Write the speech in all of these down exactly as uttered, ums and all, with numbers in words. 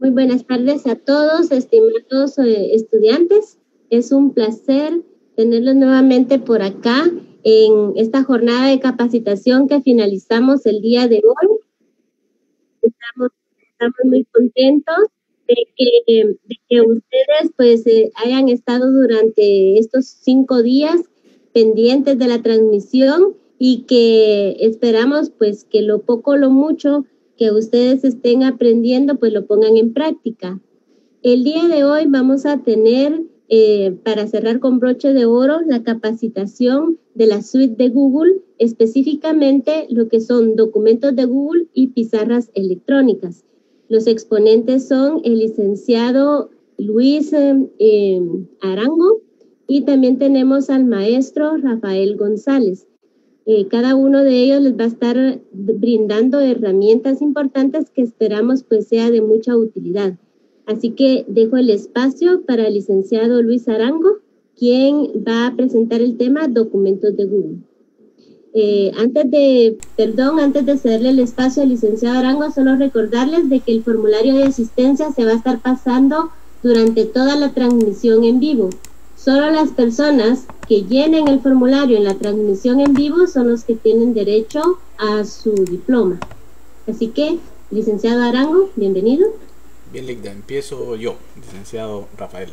Muy buenas tardes a todos, estimados eh, estudiantes. Es un placer tenerlos nuevamente por acá en esta jornada de capacitación que finalizamos el día de hoy. Estamos, estamos muy contentos de que, de que ustedes pues eh, hayan estado durante estos cinco días pendientes de la transmisión y que esperamos pues que lo poco o lo mucho que ustedes estén aprendiendo pues lo pongan en práctica. El día de hoy vamos a tener eh, para cerrar con broche de oro la capacitación de la suite de Google, específicamente lo que son documentos de Google y pizarras electrónicas. Los exponentes son el licenciado Luis eh, eh, Arango y también tenemos al maestro Rafael González. Eh, cada uno de ellos les va a estar brindando herramientas importantes que esperamos pues sea de mucha utilidad. Así que dejo el espacio para el licenciado Luis Arango, quien va a presentar el tema documentos de Google. Eh, antes de, perdón, antes de cederle el espacio al licenciado Arango, solo recordarles de que el formulario de asistencia se va a estar pasando durante toda la transmisión en vivo. Solo las personas que llenen el formulario en la transmisión en vivo son los que tienen derecho a su diploma. Así que, licenciado Arango, bienvenido. Bien, Ligda, empiezo yo, licenciado Rafael.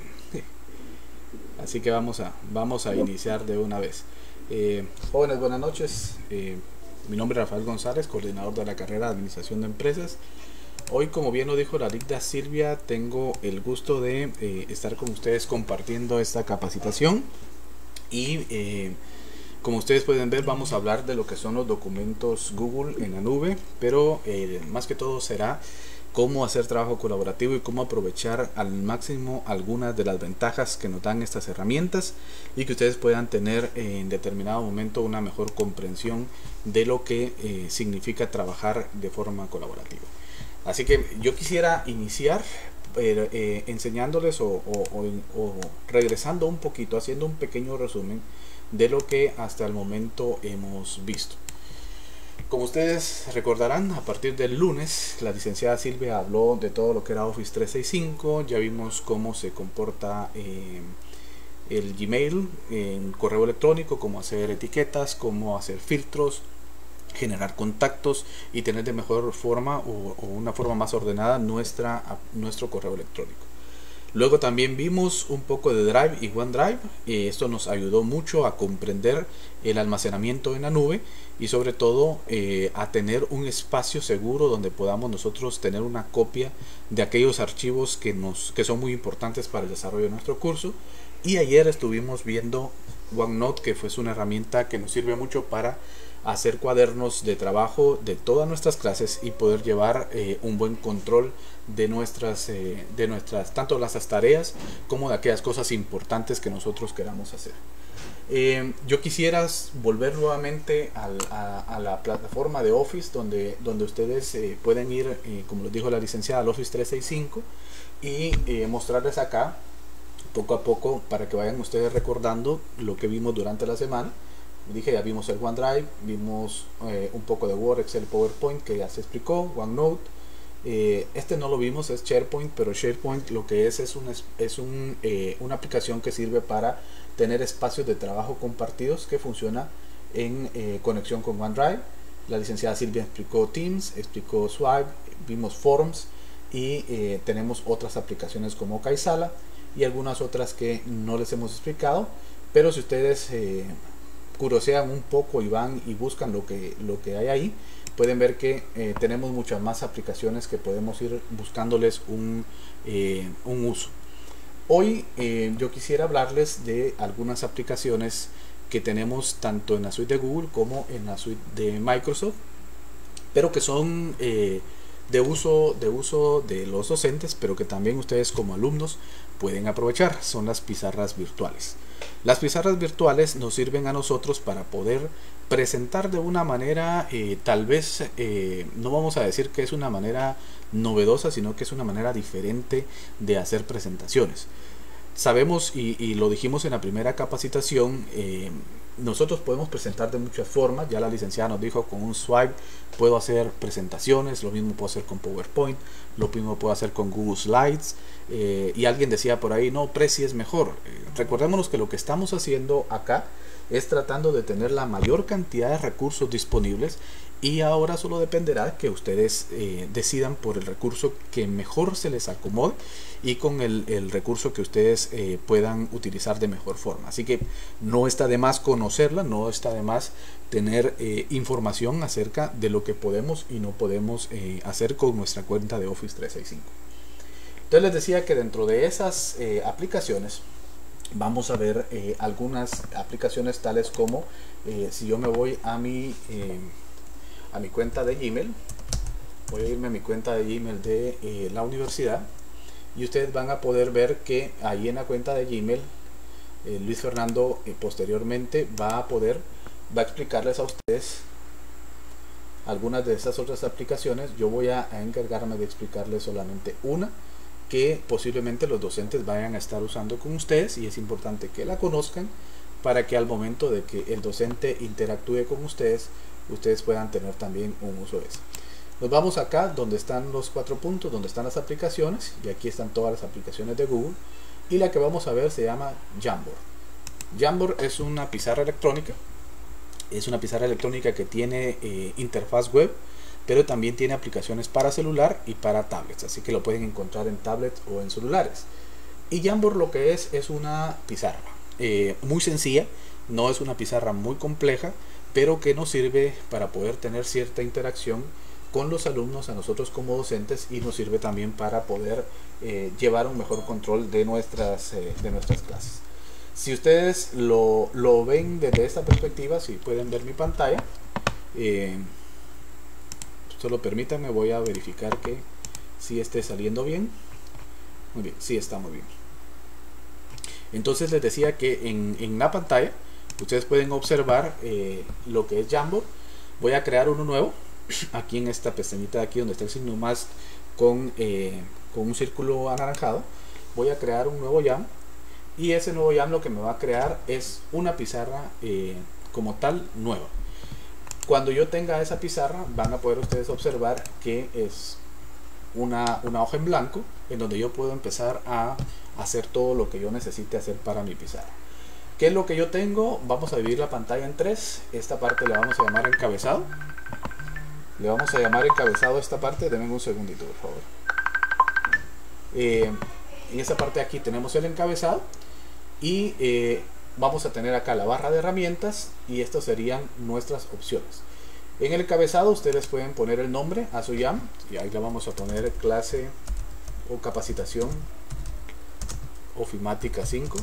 Así que vamos a, vamos a iniciar de una vez. Eh, jóvenes, buenas noches. Eh, mi nombre es Rafael González, coordinador de la carrera de Administración de Empresas. Hoy, como bien lo dijo la Ligda Silvia, tengo el gusto de eh, estar con ustedes compartiendo esta capacitación y eh, como ustedes pueden ver, vamos a hablar de lo que son los documentos Google en la nube, pero eh, más que todo será cómo hacer trabajo colaborativo y cómo aprovechar al máximo algunas de las ventajas que nos dan estas herramientas y que ustedes puedan tener en determinado momento una mejor comprensión de lo que eh, significa trabajar de forma colaborativa. Así que yo quisiera iniciar eh, eh, enseñándoles o, o, o, o regresando un poquito, haciendo un pequeño resumen de lo que hasta el momento hemos visto. Como ustedes recordarán, a partir del lunes la licenciada Silvia habló de todo lo que era Office trescientos sesenta y cinco, ya vimos cómo se comporta eh, el Gmail en correo electrónico, cómo hacer etiquetas, cómo hacer filtros, generar contactos y tener de mejor forma o, o una forma más ordenada nuestra, nuestro correo electrónico. Luego también vimos un poco de Drive y OneDrive y esto nos ayudó mucho a comprender el almacenamiento en la nube y sobre todo eh, a tener un espacio seguro donde podamos nosotros tener una copia de aquellos archivos que, nos, que son muy importantes para el desarrollo de nuestro curso. Y ayer estuvimos viendo OneNote, que fue una herramienta que nos sirve mucho para hacer cuadernos de trabajo de todas nuestras clases y poder llevar eh, un buen control de nuestras, eh, de nuestras, tanto las tareas como de aquellas cosas importantes que nosotros queramos hacer. Eh, yo quisiera volver nuevamente al, a, a la plataforma de Office donde, donde ustedes eh, pueden ir, eh, como les dijo la licenciada, al Office trescientos sesenta y cinco y eh, mostrarles acá poco a poco para que vayan ustedes recordando lo que vimos durante la semana. Dije, ya vimos el OneDrive, vimos eh, un poco de Word, Excel, PowerPoint que ya se explicó, OneNote. Eh, este no lo vimos, es SharePoint, pero SharePoint lo que es es, un, es un, eh, una aplicación que sirve para tener espacios de trabajo compartidos que funciona en eh, conexión con OneDrive. La licenciada Silvia explicó Teams, explicó Swipe, vimos Forms y eh, tenemos otras aplicaciones como Kaisala y algunas otras que no les hemos explicado, pero si ustedes eh, curiosean un poco y van y buscan lo que, lo que hay ahí, pueden ver que eh, tenemos muchas más aplicaciones que podemos ir buscándoles un, eh, un uso. Hoy eh, yo quisiera hablarles de algunas aplicaciones que tenemos tanto en la suite de Google como en la suite de Microsoft, pero que son eh, de uso, de uso de los docentes, pero que también ustedes como alumnos pueden aprovechar. Son las pizarras virtuales. Las pizarras virtuales nos sirven a nosotros para poder presentar de una manera, eh, tal vez, eh, no vamos a decir que es una manera novedosa, sino que es una manera diferente de hacer presentaciones. sabemos y, y lo dijimos en la primera capacitación, eh, nosotros podemos presentar de muchas formas. Ya la licenciada nos dijo, con un swipe puedo hacer presentaciones, lo mismo puedo hacer con PowerPoint, lo mismo puedo hacer con Google Slides, eh, y alguien decía por ahí, no, Prezi es mejor. Eh, recordémonos que lo que estamos haciendo acá es tratando de tener la mayor cantidad de recursos disponibles, y ahora solo dependerá que ustedes eh, decidan por el recurso que mejor se les acomode y con el, el recurso que ustedes eh, puedan utilizar de mejor forma. Así que no está de más conocerla, no está de más tener eh, información acerca de lo que podemos y no podemos eh, hacer con nuestra cuenta de Office trescientos sesenta y cinco. Entonces les decía que dentro de esas eh, aplicaciones vamos a ver eh, algunas aplicaciones tales como eh, si yo me voy a mi eh, a mi cuenta de Gmail, voy a irme a mi cuenta de Gmail de eh, la universidad, y ustedes van a poder ver que ahí en la cuenta de Gmail eh, Luis Fernando eh, posteriormente va a poder va a explicarles a ustedes algunas de estas otras aplicaciones. Yo voy a, a encargarme de explicarles solamente una que posiblemente los docentes vayan a estar usando con ustedes, y es importante que la conozcan para que al momento de que el docente interactúe con ustedes, ustedes puedan tener también un uso de eso. Nos vamos acá donde están los cuatro puntos, donde están las aplicaciones, y aquí están todas las aplicaciones de Google, y la que vamos a ver se llama Jamboard. Jamboard es una pizarra electrónica, es una pizarra electrónica que tiene eh, interfaz web, pero también tiene aplicaciones para celular y para tablets, así que lo pueden encontrar en tablets o en celulares. Y Jamboard lo que es es una pizarra eh, muy sencilla, no es una pizarra muy compleja, pero que nos sirve para poder tener cierta interacción con los alumnos, a nosotros como docentes, y nos sirve también para poder eh, llevar un mejor control de nuestras, eh, de nuestras clases. Si ustedes lo, lo ven desde esta perspectiva, si pueden ver mi pantalla, eh, solo permítanme, voy a verificar que si esté saliendo bien. Muy bien, sí está muy bien. Entonces les decía que en, en la pantalla ustedes pueden observar eh, lo que es Jamboard. Voy a crear uno nuevo aquí en esta pestañita de aquí donde está el signo más con, eh, con un círculo anaranjado. Voy a crear un nuevo Jam, y ese nuevo Jam lo que me va a crear es una pizarra eh, como tal nueva. Cuando yo tenga esa pizarra van a poder ustedes observar que es una, una hoja en blanco en donde yo puedo empezar a hacer todo lo que yo necesite hacer para mi pizarra. ¿Qué es lo que yo tengo? Vamos a dividir la pantalla en tres. Esta parte le vamos a llamar encabezado. Le vamos a llamar encabezado a esta parte. Denme un segundito, por favor. Eh, en esta parte de aquí tenemos el encabezado. Y eh, vamos a tener acá la barra de herramientas. Y estas serían nuestras opciones. En el encabezado ustedes pueden poner el nombre a su Jam. Y ahí le vamos a poner clase o capacitación Ofimática cinco.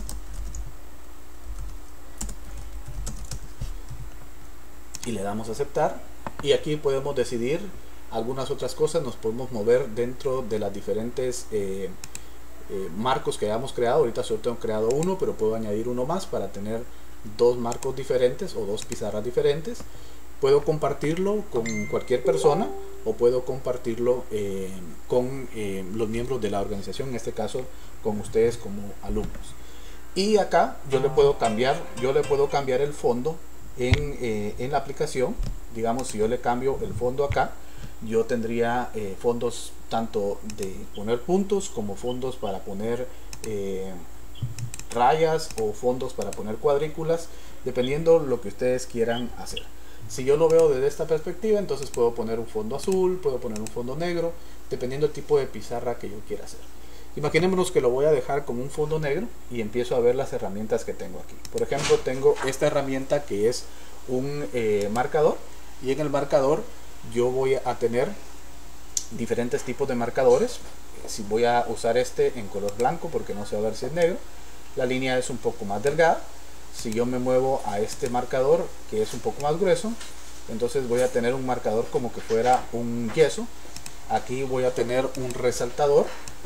Y le damos a aceptar, y aquí podemos decidir algunas otras cosas. Nos podemos mover dentro de las diferentes eh, eh, marcos que hayamos creado. Ahorita solo tengo creado uno, pero puedo añadir uno más para tener dos marcos diferentes o dos pizarras diferentes. Puedo compartirlo con cualquier persona, o puedo compartirlo eh, con eh, los miembros de la organización, en este caso con ustedes como alumnos. Y acá yo le puedo cambiar, yo le puedo cambiar el fondo En, eh, en la aplicación. Digamos, si yo le cambio el fondo acá, yo tendría eh, fondos tanto de poner puntos como fondos para poner eh, rayas, o fondos para poner cuadrículas, dependiendo lo que ustedes quieran hacer. Si yo lo veo desde esta perspectiva, entonces puedo poner un fondo azul, puedo poner un fondo negro, dependiendo del tipo de pizarra que yo quiera hacer. Imaginémonos que lo voy a dejar como un fondo negro y empiezo a ver las herramientas que tengo aquí. Por ejemplo, tengo esta herramienta que es un eh, marcador, y en el marcador yo voy a tener diferentes tipos de marcadores. Si voy a usar este en color blanco porque no sé a ver si es negro, la línea es un poco más delgada. Si yo me muevo a este marcador que es un poco más grueso, entonces voy a tener un marcador como que fuera un yeso. Aquí voy a tener un resaltador,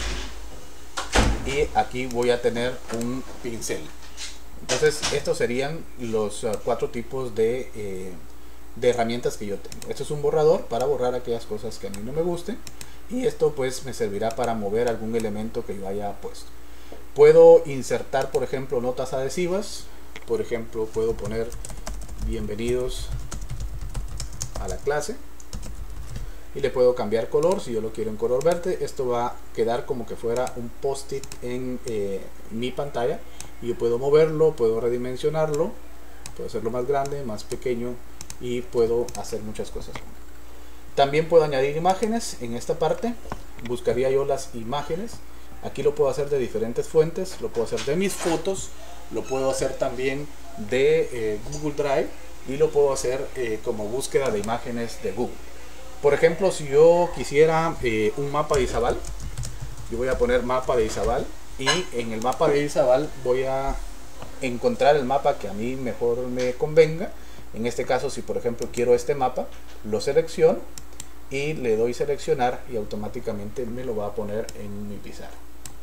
y aquí voy a tener un pincel. Entonces estos serían los uh, cuatro tipos de, eh, de herramientas que yo tengo. Esto es un borrador para borrar aquellas cosas que a mí no me gusten, y esto pues me servirá para mover algún elemento que yo haya puesto. Puedo insertar, por ejemplo, notas adhesivas. Por ejemplo, puedo poner bienvenidos a la clase y le puedo cambiar color. Si yo lo quiero en color verde, esto va a quedar como que fuera un post-it en eh, mi pantalla, y yo puedo moverlo, puedo redimensionarlo, puedo hacerlo más grande, más pequeño, y puedo hacer muchas cosas. También puedo añadir imágenes. En esta parte buscaría yo las imágenes. Aquí lo puedo hacer de diferentes fuentes, lo puedo hacer de mis fotos, lo puedo hacer también de eh, Google Drive, y lo puedo hacer eh, como búsqueda de imágenes de Google. Por ejemplo, si yo quisiera eh, un mapa de Izabal, yo voy a poner mapa de Izabal, y en el mapa de Izabal voy a encontrar el mapa que a mí mejor me convenga. En este caso, si por ejemplo quiero este mapa, lo selecciono y le doy seleccionar, y automáticamente me lo va a poner en mi pizarra.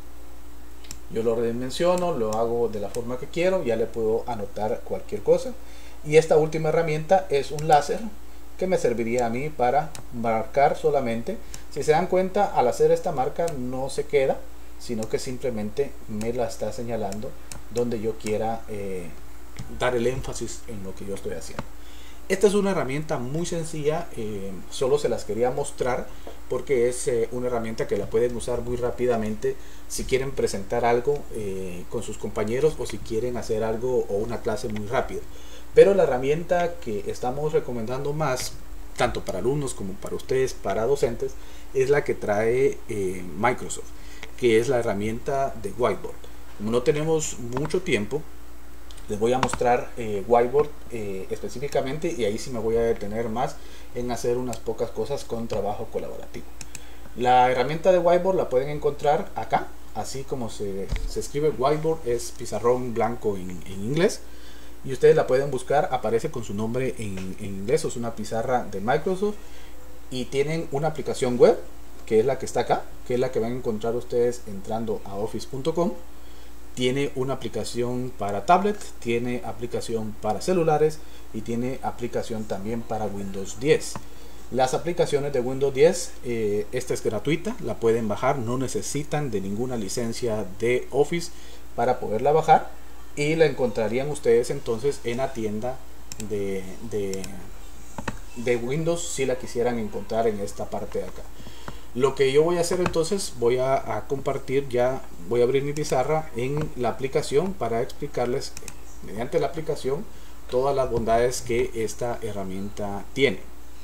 Yo lo redimensiono, lo hago de la forma que quiero, ya le puedo anotar cualquier cosa. Y esta última herramienta es un láser que me serviría a mí para marcar solamente. Si se dan cuenta, al hacer esta marca no se queda, sino que simplemente me la está señalando donde yo quiera eh, dar el énfasis en lo que yo estoy haciendo. Esta es una herramienta muy sencilla, eh, solo se las quería mostrar porque es eh, una herramienta que la pueden usar muy rápidamente si quieren presentar algo eh, con sus compañeros, o si quieren hacer algo o una clase muy rápido. Pero la herramienta que estamos recomendando más, tanto para alumnos como para ustedes, para docentes, es la que trae eh, Microsoft, que es la herramienta de Whiteboard. Como no tenemos mucho tiempo, les voy a mostrar eh, Whiteboard eh, específicamente, y ahí sí me voy a detener más en hacer unas pocas cosas con trabajo colaborativo. La herramienta de Whiteboard la pueden encontrar acá, así como se, se escribe Whiteboard, es pizarrón blanco en, en inglés, y ustedes la pueden buscar, aparece con su nombre en, en inglés. Es una pizarra de Microsoft, y tienen una aplicación web que es la que está acá, que es la que van a encontrar ustedes entrando a office punto com. Tiene una aplicación para tablet, tiene aplicación para celulares, y tiene aplicación también para Windows diez. Las aplicaciones de Windows diez, eh, esta es gratuita, la pueden bajar, no necesitan de ninguna licencia de Office para poderla bajar, y la encontrarían ustedes entonces en la tienda de, de, de Windows, si la quisieran encontrar en esta parte de acá. Lo que yo voy a hacer entonces, voy a, a compartir ya, voy a abrir mi pizarra en la aplicación para explicarles mediante la aplicación todas las bondades que esta herramienta tiene.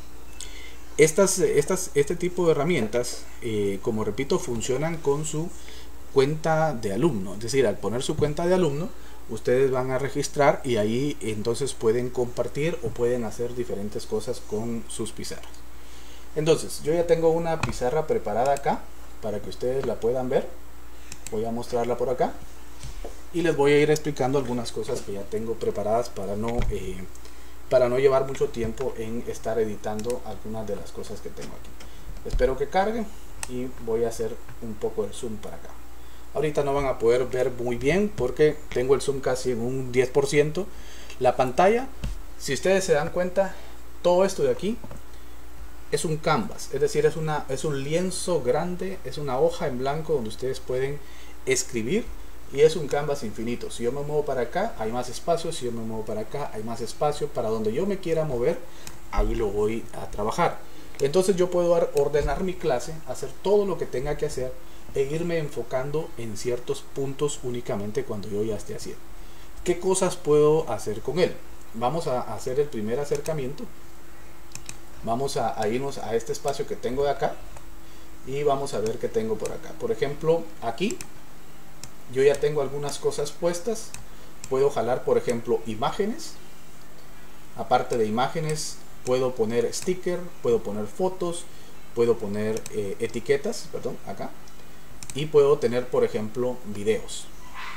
Estas, estas, este tipo de herramientas, eh, como repito, funcionan con su cuenta de alumno. Es decir, al poner su cuenta de alumno, ustedes van a registrar, y ahí entonces pueden compartir o pueden hacer diferentes cosas con sus pizarras. Entonces, yo ya tengo una pizarra preparada acá para que ustedes la puedan ver. Voy a mostrarla por acá y les voy a ir explicando algunas cosas que ya tengo preparadas para no, eh, para no llevar mucho tiempo en estar editando algunas de las cosas que tengo aquí. Espero que cargue, y voy a hacer un poco de zoom para acá. Ahorita no van a poder ver muy bien porque tengo el zoom casi en un diez por ciento. La pantalla, si ustedes se dan cuenta, todo esto de aquí es un canvas, es decir, es, una, es un lienzo grande, es una hoja en blanco donde ustedes pueden escribir, y es un canvas infinito. Si yo me muevo para acá, hay más espacio. Si yo me muevo para acá, hay más espacio. Para donde yo me quiera mover, ahí lo voy a trabajar. Entonces yo puedo ordenar mi clase, hacer todo lo que tenga que hacer, e irme enfocando en ciertos puntos únicamente cuando yo ya esté haciendo. ¿Qué cosas puedo hacer con él? Vamos a hacer el primer acercamiento. Vamos a, a irnos a este espacio que tengo de acá, y vamos a ver qué tengo por acá. Por ejemplo, aquí yo ya tengo algunas cosas puestas. Puedo jalar, por ejemplo, imágenes. Aparte de imágenes, puedo poner sticker, puedo poner fotos, puedo poner eh, etiquetas, perdón, acá. Y puedo tener, por ejemplo, videos.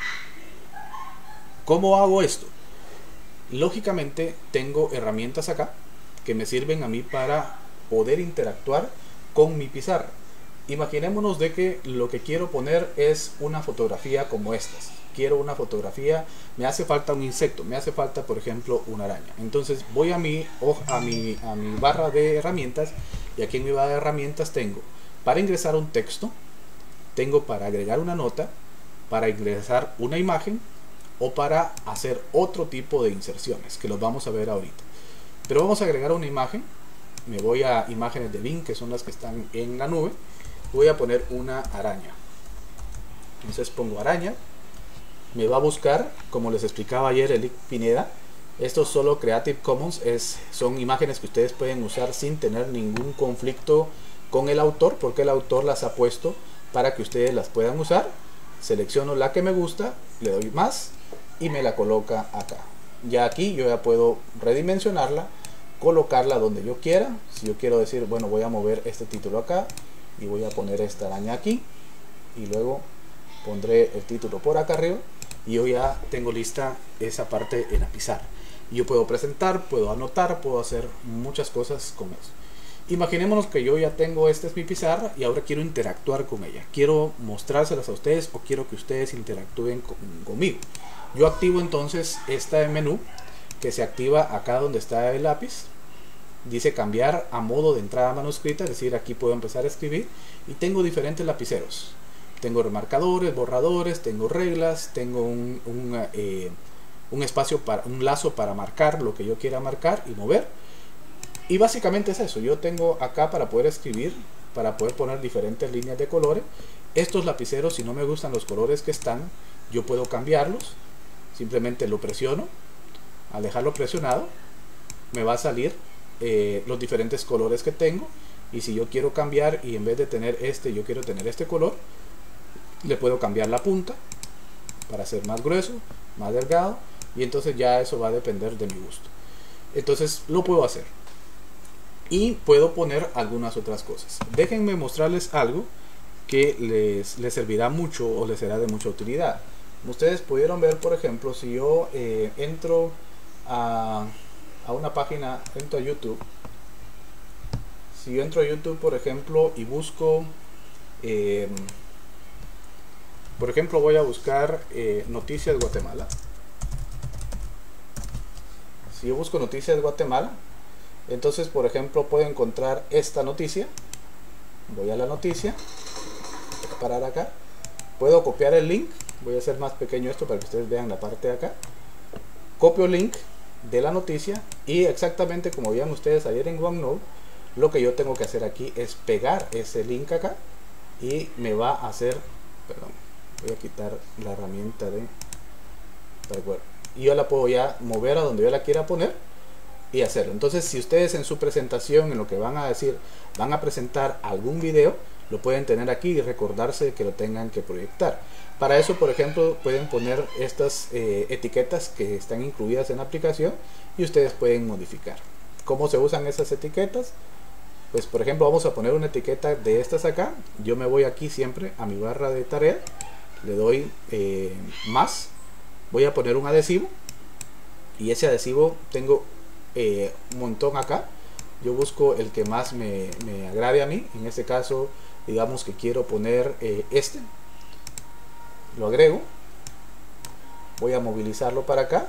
¿Cómo hago esto? Lógicamente tengo herramientas acá que me sirven a mí para poder interactuar con mi pizarra. Imaginémonos de que lo que quiero poner es una fotografía como estas. Quiero una fotografía, me hace falta un insecto, me hace falta, por ejemplo, una araña. Entonces voy a mi, a mi, a mi barra de herramientas, y aquí en mi barra de herramientas tengo para ingresar un texto, tengo para agregar una nota, para ingresar una imagen o para hacer otro tipo de inserciones, que los vamos a ver ahorita. Pero vamos a agregar una imagen. Me voy a imágenes de Bing, que son las que están en la nube. Voy a poner una araña. Entonces pongo araña. Me va a buscar, como les explicaba ayer Elic Pineda, esto es solo Creative Commons, es, son imágenes que ustedes pueden usar sin tener ningún conflicto con el autor, porque el autor las ha puesto para que ustedes las puedan usar. Selecciono la que me gusta, le doy más y me la coloca acá. Ya aquí yo ya puedo redimensionarla, colocarla donde yo quiera. Si yo quiero decir, bueno, voy a mover este título acá y voy a poner esta araña aquí, y luego pondré el título por acá arriba, y yo ya tengo lista esa parte en la pizarra. Yo puedo presentar, puedo anotar, puedo hacer muchas cosas con eso. Imaginémonos que yo ya tengo, esta es mi pizarra, y ahora quiero interactuar con ella. Quiero mostrárselas a ustedes, o quiero que ustedes interactúen con, conmigo. Yo activo entonces este menú, que se activa acá donde está el lápiz. Dice cambiar a modo de entrada manuscrita, es decir, aquí puedo empezar a escribir, y tengo diferentes lapiceros. Tengo remarcadores, borradores, tengo reglas, tengo un, un, eh, un espacio, para un lazo para marcar lo que yo quiera marcar y mover. Y básicamente es eso. Yo tengo acá para poder escribir, para poder poner diferentes líneas de colores. Estos lapiceros, si no me gustan los colores que están, yo puedo cambiarlos. Simplemente lo presiono. Al dejarlo presionado, me va a salir eh, los diferentes colores que tengo. Y si yo quiero cambiar, y en vez de tener este, yo quiero tener este color, le puedo cambiar la punta para hacer más grueso, más delgado, y entonces ya eso va a depender de mi gusto. Entonces lo puedo hacer, y puedo poner algunas otras cosas. Déjenme mostrarles algo que les, les servirá mucho, o les será de mucha utilidad. Ustedes pudieron ver, por ejemplo, si yo eh, entro a, a una página, entro a YouTube. Si yo entro a YouTube, por ejemplo, y busco eh, por ejemplo, voy a buscar eh, Noticias Guatemala. Si yo busco Noticias Guatemala, entonces, por ejemplo, puedo encontrar esta noticia. Voy a la noticia, voy a parar acá. Puedo copiar el link. Voy a hacer más pequeño esto para que ustedes vean la parte de acá. Copio el link de la noticia, y exactamente como veían ustedes ayer en OneNote, lo que yo tengo que hacer aquí es pegar ese link acá, y me va a hacer, perdón, voy a quitar la herramienta de recuerdo, y yo la puedo ya mover a donde yo la quiera poner y hacerlo. Entonces, si ustedes en su presentación, en lo que van a decir, van a presentar algún video, lo pueden tener aquí y recordarse que lo tengan que proyectar. Para eso, por ejemplo, pueden poner estas eh, etiquetas que están incluidas en la aplicación, y ustedes pueden modificar. ¿Cómo se usan esas etiquetas? Pues, por ejemplo, vamos a poner una etiqueta de estas acá. Yo me voy aquí siempre a mi barra de tarea, le doy eh, más, voy a poner un adhesivo, y ese adhesivo tengo eh, un montón acá. Yo busco el que más me, me agrade a mí. En este caso, digamos que quiero poner eh, este, lo agrego, voy a movilizarlo para acá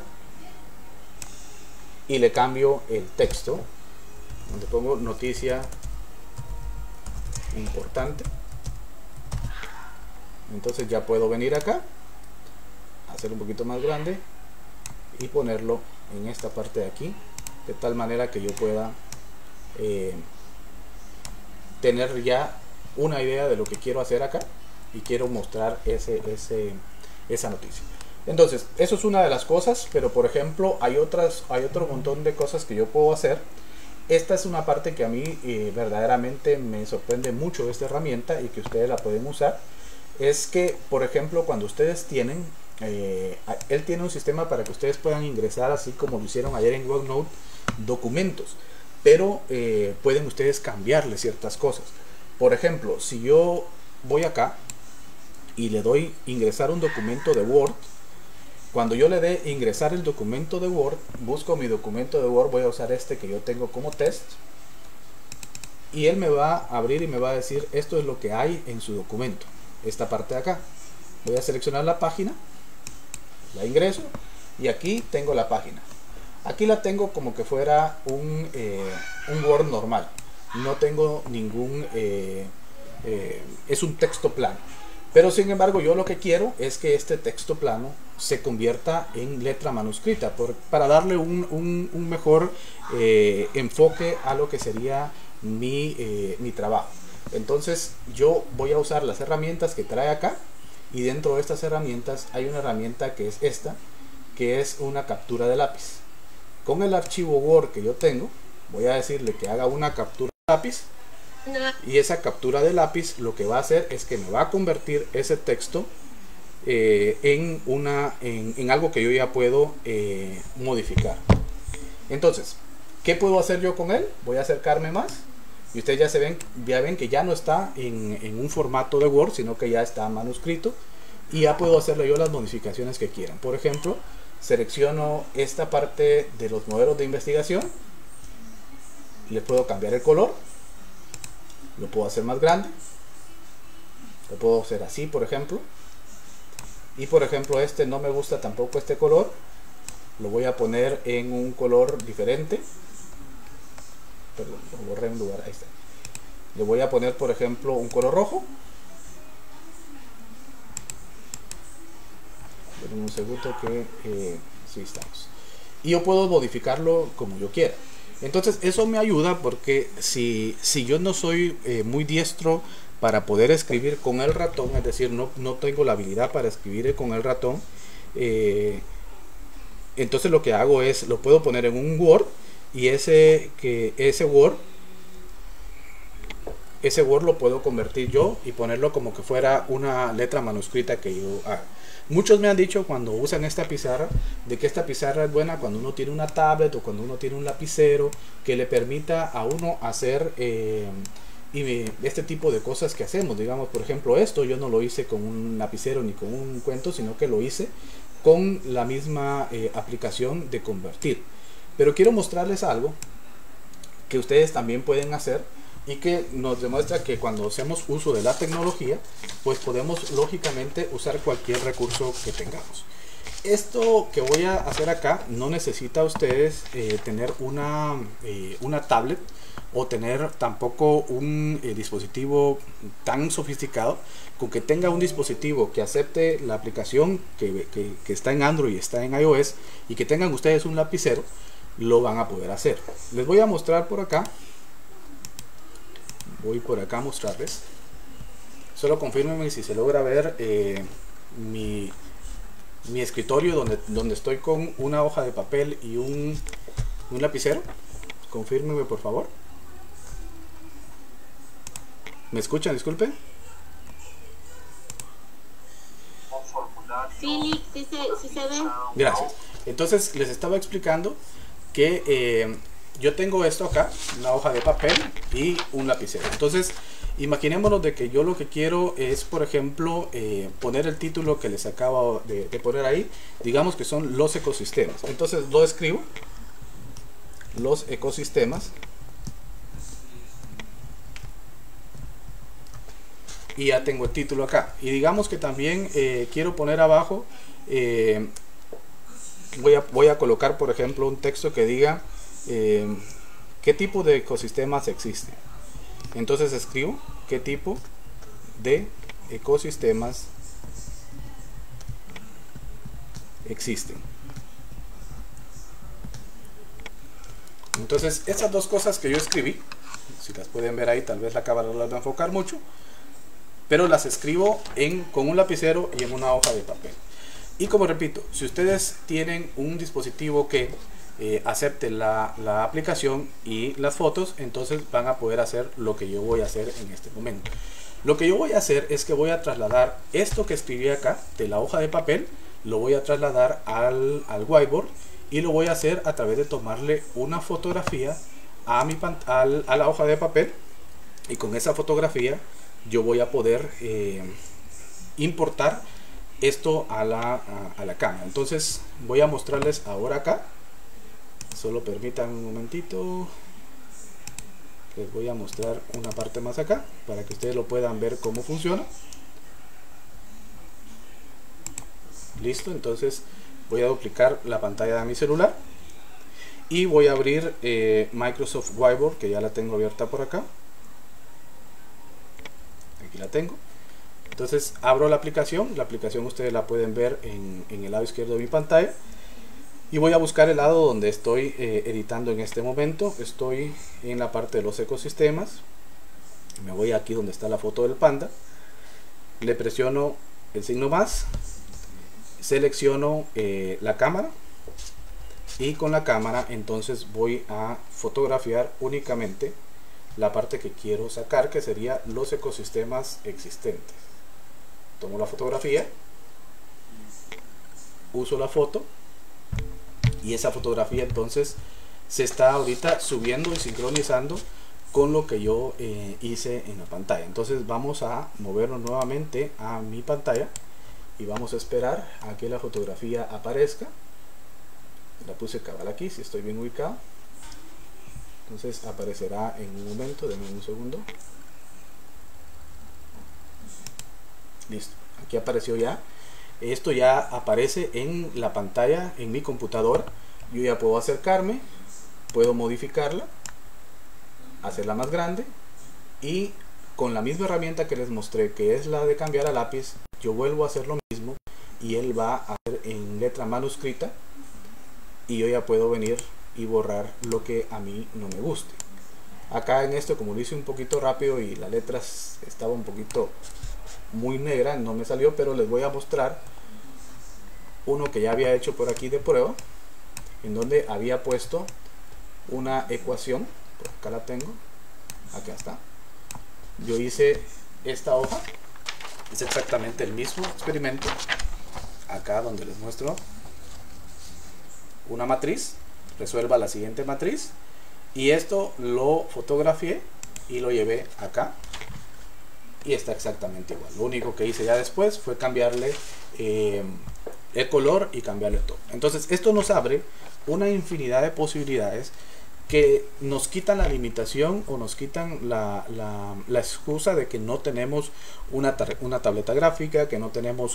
y le cambio el texto, donde pongo noticia importante. Entonces ya puedo venir acá, hacer un poquito más grande y ponerlo en esta parte de aquí, de tal manera que yo pueda eh, tener ya una idea de lo que quiero hacer acá, y quiero mostrar ese, ese, esa noticia. Entonces, eso es una de las cosas, pero por ejemplo hay otras, hay otro montón de cosas que yo puedo hacer. Esta es una parte que a mí eh, verdaderamente me sorprende mucho de esta herramienta, y que ustedes la pueden usar. Es que, por ejemplo, cuando ustedes tienen, eh, él tiene un sistema para que ustedes puedan ingresar, así como lo hicieron ayer en OneNote, documentos, pero eh, pueden ustedes cambiarle ciertas cosas. Por ejemplo, si yo voy acá y le doy ingresar un documento de Word, cuando yo le dé ingresar el documento de Word, busco mi documento de Word, voy a usar este que yo tengo como test, y él me va a abrir y me va a decir esto es lo que hay en su documento, esta parte de acá. Voy a seleccionar la página, la ingreso, y aquí tengo la página. Aquí la tengo como que fuera un, eh, un Word normal, no tengo ningún eh, eh, es un texto plano. Pero sin embargo yo lo que quiero es que este texto plano se convierta en letra manuscrita por, para darle un, un, un mejor eh, enfoque a lo que sería mi, eh, mi trabajo. Entonces yo voy a usar las herramientas que trae acá, y dentro de estas herramientas hay una herramienta que es esta, que es una captura de lápiz. Con el archivo Word que yo tengo, voy a decirle que haga una captura de lápiz, y esa captura de lápiz lo que va a hacer es que me va a convertir ese texto eh, en, una, en, en algo que yo ya puedo eh, modificar. Entonces, ¿qué puedo hacer yo con él? Voy a acercarme más y ustedes ya, se ven, ya ven que ya no está en, en un formato de Word, sino que ya está manuscrito, y ya puedo hacerle yo las modificaciones que quieran. Por ejemplo, selecciono esta parte de los modelos de investigación, le puedo cambiar el color, lo puedo hacer más grande, lo puedo hacer así, por ejemplo, y por ejemplo este no me gusta tampoco este color, lo voy a poner en un color diferente. Perdón, lo borré en lugar, ahí está. Le voy a poner por ejemplo un color rojo. Esperen un segundo que eh, sí estamos, y yo puedo modificarlo como yo quiera. Entonces eso me ayuda porque si, si yo no soy eh, muy diestro para poder escribir con el ratón, es decir, no, no tengo la habilidad para escribir con el ratón, eh, entonces lo que hago es, lo puedo poner en un Word, y ese, que, ese Word, ese Word lo puedo convertir yo y ponerlo como que fuera una letra manuscrita que yo haga. Muchos me han dicho cuando usan esta pizarra de que esta pizarra es buena cuando uno tiene una tablet o cuando uno tiene un lapicero que le permita a uno hacer eh, y este tipo de cosas que hacemos. Digamos, por ejemplo, esto yo no lo hice con un lapicero ni con un cuento, sino que lo hice con la misma eh, aplicación de convertir. Pero quiero mostrarles algo que ustedes también pueden hacer y que nos demuestra que cuando hacemos uso de la tecnología, pues podemos lógicamente usar cualquier recurso que tengamos. Esto que voy a hacer acá no necesita ustedes eh, tener una, eh, una tablet o tener tampoco un eh, dispositivo tan sofisticado. Con que tenga un dispositivo que acepte la aplicación que, que, que está en Android y está en iOS, y que tengan ustedes un lapicero, lo van a poder hacer. Les voy a mostrar por acá. Voy por acá a mostrarles. Solo confírmenme si se logra ver eh, mi, mi escritorio donde, donde estoy con una hoja de papel y un, un lapicero. Confírmenme por favor. ¿Me escuchan? Disculpen. Sí, sí se, sí se ve. Gracias. Entonces les estaba explicando que eh, yo tengo esto acá, una hoja de papel y un lapicero. Entonces imaginémonos de que yo lo que quiero es, por ejemplo, eh, poner el título que les acabo de, de poner ahí. Digamos que son los ecosistemas. Entonces lo escribo, los ecosistemas, y ya tengo el título acá. Y digamos que también eh, quiero poner abajo, eh, voy, a, voy a colocar por ejemplo un texto que diga eh, qué tipo de ecosistemas existen. Entonces escribo qué tipo de ecosistemas existen. Entonces estas dos cosas que yo escribí, si las pueden ver ahí, tal vez la cámara no las va a enfocar mucho, pero las escribo en, con un lapicero y en una hoja de papel. Y como repito, si ustedes tienen un dispositivo que eh, acepte la, la aplicación y las fotos, entonces van a poder hacer lo que yo voy a hacer en este momento. Lo que yo voy a hacer es que voy a trasladar esto que escribí acá de la hoja de papel, lo voy a trasladar al, al whiteboard, y lo voy a hacer a través de tomarle una fotografía a, mi, al, a la hoja de papel, y con esa fotografía yo voy a poder eh, importar esto a la, a, a la cámara. Entonces voy a mostrarles ahora acá. Solo permítanme un momentito. Les voy a mostrar una parte más acá para que ustedes lo puedan ver cómo funciona. Listo, entonces voy a duplicar la pantalla de mi celular y voy a abrir eh, Microsoft Whiteboard, que ya la tengo abierta por acá. Aquí la tengo. Entonces abro la aplicación, la aplicación ustedes la pueden ver en, en el lado izquierdo de mi pantalla, y voy a buscar el lado donde estoy eh, editando en este momento. Estoy en la parte de los ecosistemas, me voy aquí donde está la foto del panda, le presiono el signo más, selecciono eh, la cámara, y con la cámara entonces voy a fotografiar únicamente la parte que quiero sacar, que sería los ecosistemas existentes. Tomo la fotografía, uso la foto, y esa fotografía entonces se está ahorita subiendo y sincronizando con lo que yo eh, hice en la pantalla. Entonces vamos a movernos nuevamente a mi pantalla y vamos a esperar a que la fotografía aparezca. La puse cabal aquí, si estoy bien ubicado. Entonces aparecerá en un momento, denme un segundo. Listo, aquí apareció ya. Esto ya aparece en la pantalla, en mi computadora. Yo ya puedo acercarme, puedo modificarla, hacerla más grande, y con la misma herramienta que les mostré, que es la de cambiar a lápiz, yo vuelvo a hacer lo mismo y él va a hacer en letra manuscrita, y yo ya puedo venir y borrar lo que a mí no me guste. Acá en esto, como lo hice un poquito rápido y la letra estaba un poquito muy negra, no me salió, pero les voy a mostrar uno que ya había hecho por aquí de prueba, en donde había puesto una ecuación. Por acá la tengo, acá está. Yo hice esta hoja, es exactamente el mismo experimento. Acá donde les muestro una matriz, resuelva la siguiente matriz, y esto lo fotografié y lo llevé acá, y está exactamente igual. Lo único que hice ya después fue cambiarle eh, el color y cambiarle todo. Entonces esto nos abre una infinidad de posibilidades que nos quitan la limitación o nos quitan la, la, la excusa de que no tenemos una, una tableta gráfica, que no tenemos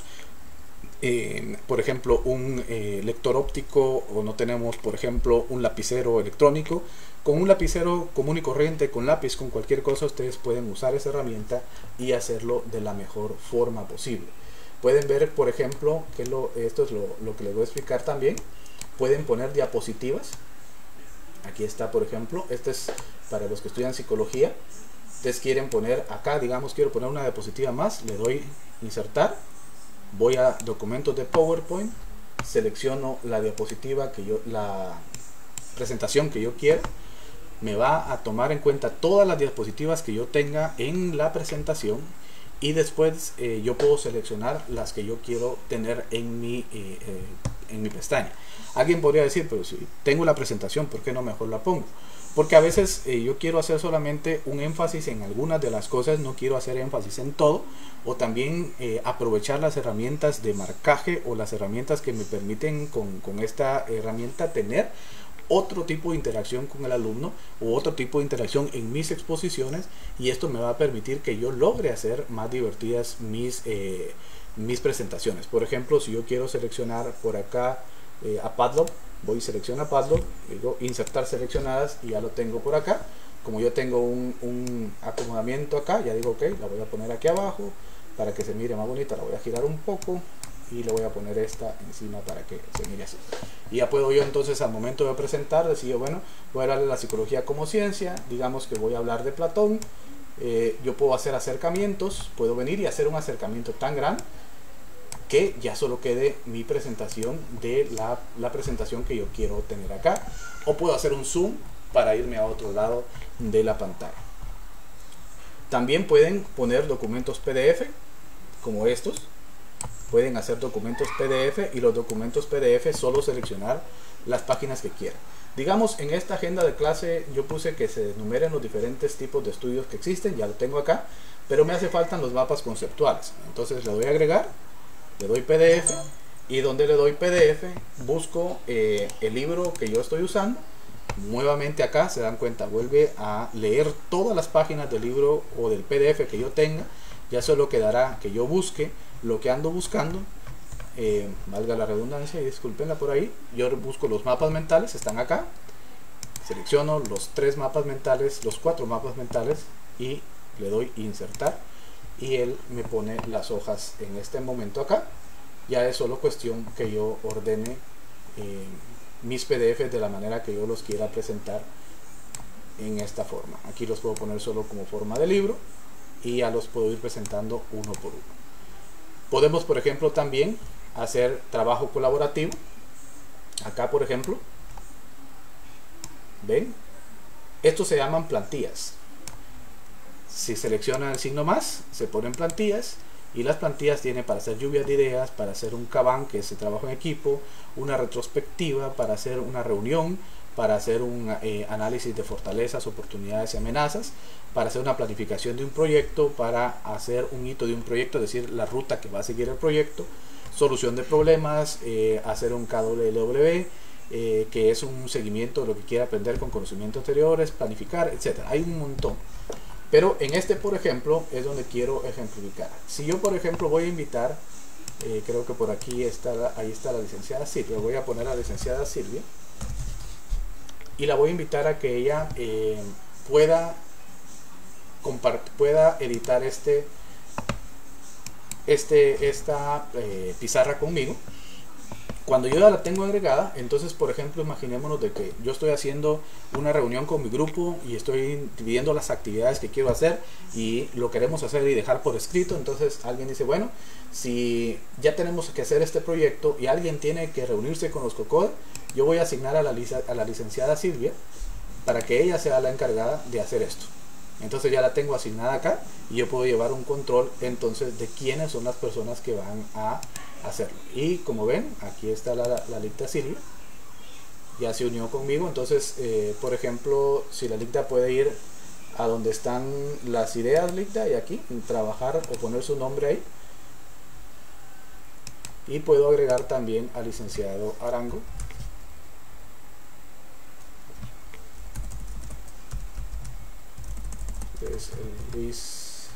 Eh, por ejemplo un eh, lector óptico, o no tenemos por ejemplo un lapicero electrónico. Con un lapicero común y corriente, con lápiz, con cualquier cosa, ustedes pueden usar esa herramienta y hacerlo de la mejor forma posible. Pueden ver por ejemplo que lo, esto es lo, lo que les voy a explicar también. Pueden poner diapositivas. Aquí está por ejemplo, este es para los que estudian psicología. Ustedes quieren poner acá, digamos quiero poner una diapositiva más, le doy insertar, voy a documentos de PowerPoint, selecciono la diapositiva que yo, la presentación que yo quiero, me va a tomar en cuenta todas las diapositivas que yo tenga en la presentación, y después eh, yo puedo seleccionar las que yo quiero tener en mi, eh, eh, en mi pestaña. Alguien podría decir, pero si tengo la presentación, ¿por qué no mejor la pongo? Porque a veces eh, yo quiero hacer solamente un énfasis en algunas de las cosas, no quiero hacer énfasis en todo, o también eh, aprovechar las herramientas de marcaje o las herramientas que me permiten con, con esta herramienta tener otro tipo de interacción con el alumno, o otro tipo de interacción en mis exposiciones, y esto me va a permitir que yo logre hacer más divertidas mis, eh, mis presentaciones. Por ejemplo, si yo quiero seleccionar por acá eh, a Padlet, voy y selecciono a Padlet, digo insertar seleccionadas, y ya lo tengo por acá. Como yo tengo un, un acomodamiento acá, ya digo ok, la voy a poner aquí abajo para que se mire más bonita, la voy a girar un poco y le voy a poner esta encima para que se mire así. Y ya puedo yo entonces al momento de presentar decir, bueno, voy a hablar de la psicología como ciencia, digamos que voy a hablar de Platón, eh, yo puedo hacer acercamientos, puedo venir y hacer un acercamiento tan grande que ya solo quede mi presentación de la, la presentación que yo quiero tener acá, o puedo hacer un zoom para irme a otro lado de la pantalla. También pueden poner documentos P D F como estos. Pueden hacer documentos P D F, y los documentos P D F solo seleccionar las páginas que quieran. Digamos, en esta agenda de clase yo puse que se enumeren los diferentes tipos de estudios que existen, ya lo tengo acá, pero me hace falta los mapas conceptuales. Entonces le doy a agregar, le doy P D F, y donde le doy P D F busco eh, el libro que yo estoy usando. Nuevamente acá se dan cuenta, vuelve a leer todas las páginas del libro o del P D F que yo tenga. Ya solo quedará que yo busque lo que ando buscando, eh, valga la redundancia y discúlpenla por ahí. Yo busco los mapas mentales, están acá, selecciono los tres mapas mentales, los cuatro mapas mentales, y le doy insertar, y él me pone las hojas en este momento acá. Ya es solo cuestión que yo ordene eh, mis P D Fs de la manera que yo los quiera presentar en esta forma. Aquí los puedo poner solo como forma de libro y ya los puedo ir presentando uno por uno. Podemos, por ejemplo, también hacer trabajo colaborativo. Acá, por ejemplo, ven, estos se llaman plantillas. Si selecciona el signo más, se ponen plantillas, y las plantillas tienen para hacer lluvias de ideas, para hacer un Kanban, que es el trabajo en equipo, una retrospectiva, para hacer una reunión, para hacer un eh, análisis de fortalezas, oportunidades y amenazas, para hacer una planificación de un proyecto, para hacer un hito de un proyecto, es decir, la ruta que va a seguir el proyecto, solución de problemas, eh, hacer un K W L W, eh, que es un seguimiento de lo que quiera aprender con conocimientos anteriores, planificar, etcétera. Hay un montón. Pero en este, por ejemplo, es donde quiero ejemplificar. Si yo, por ejemplo, voy a invitar, eh, creo que por aquí está, ahí está la licenciada Silvia, voy a poner a la licenciada Silvia, y la voy a invitar a que ella eh, pueda, pueda editar este, este, esta eh, pizarra conmigo. Cuando yo ya la tengo agregada, entonces, por ejemplo, imaginémonos de que yo estoy haciendo una reunión con mi grupo y estoy dividiendo las actividades que quiero hacer y lo queremos hacer y dejar por escrito. Entonces alguien dice, bueno, si ya tenemos que hacer este proyecto y alguien tiene que reunirse con los COCODE, yo voy a asignar a la, a la licenciada Silvia para que ella sea la encargada de hacer esto. Entonces ya la tengo asignada acá y yo puedo llevar un control entonces de quiénes son las personas que van a hacerlo. Y como ven, aquí está la, la Licta Silvia, ya se unió conmigo. Entonces, eh, por ejemplo, si la Licta puede ir a donde están las ideas, Licta, y aquí trabajar o poner su nombre ahí, y puedo agregar también al licenciado Arango. Es el Luis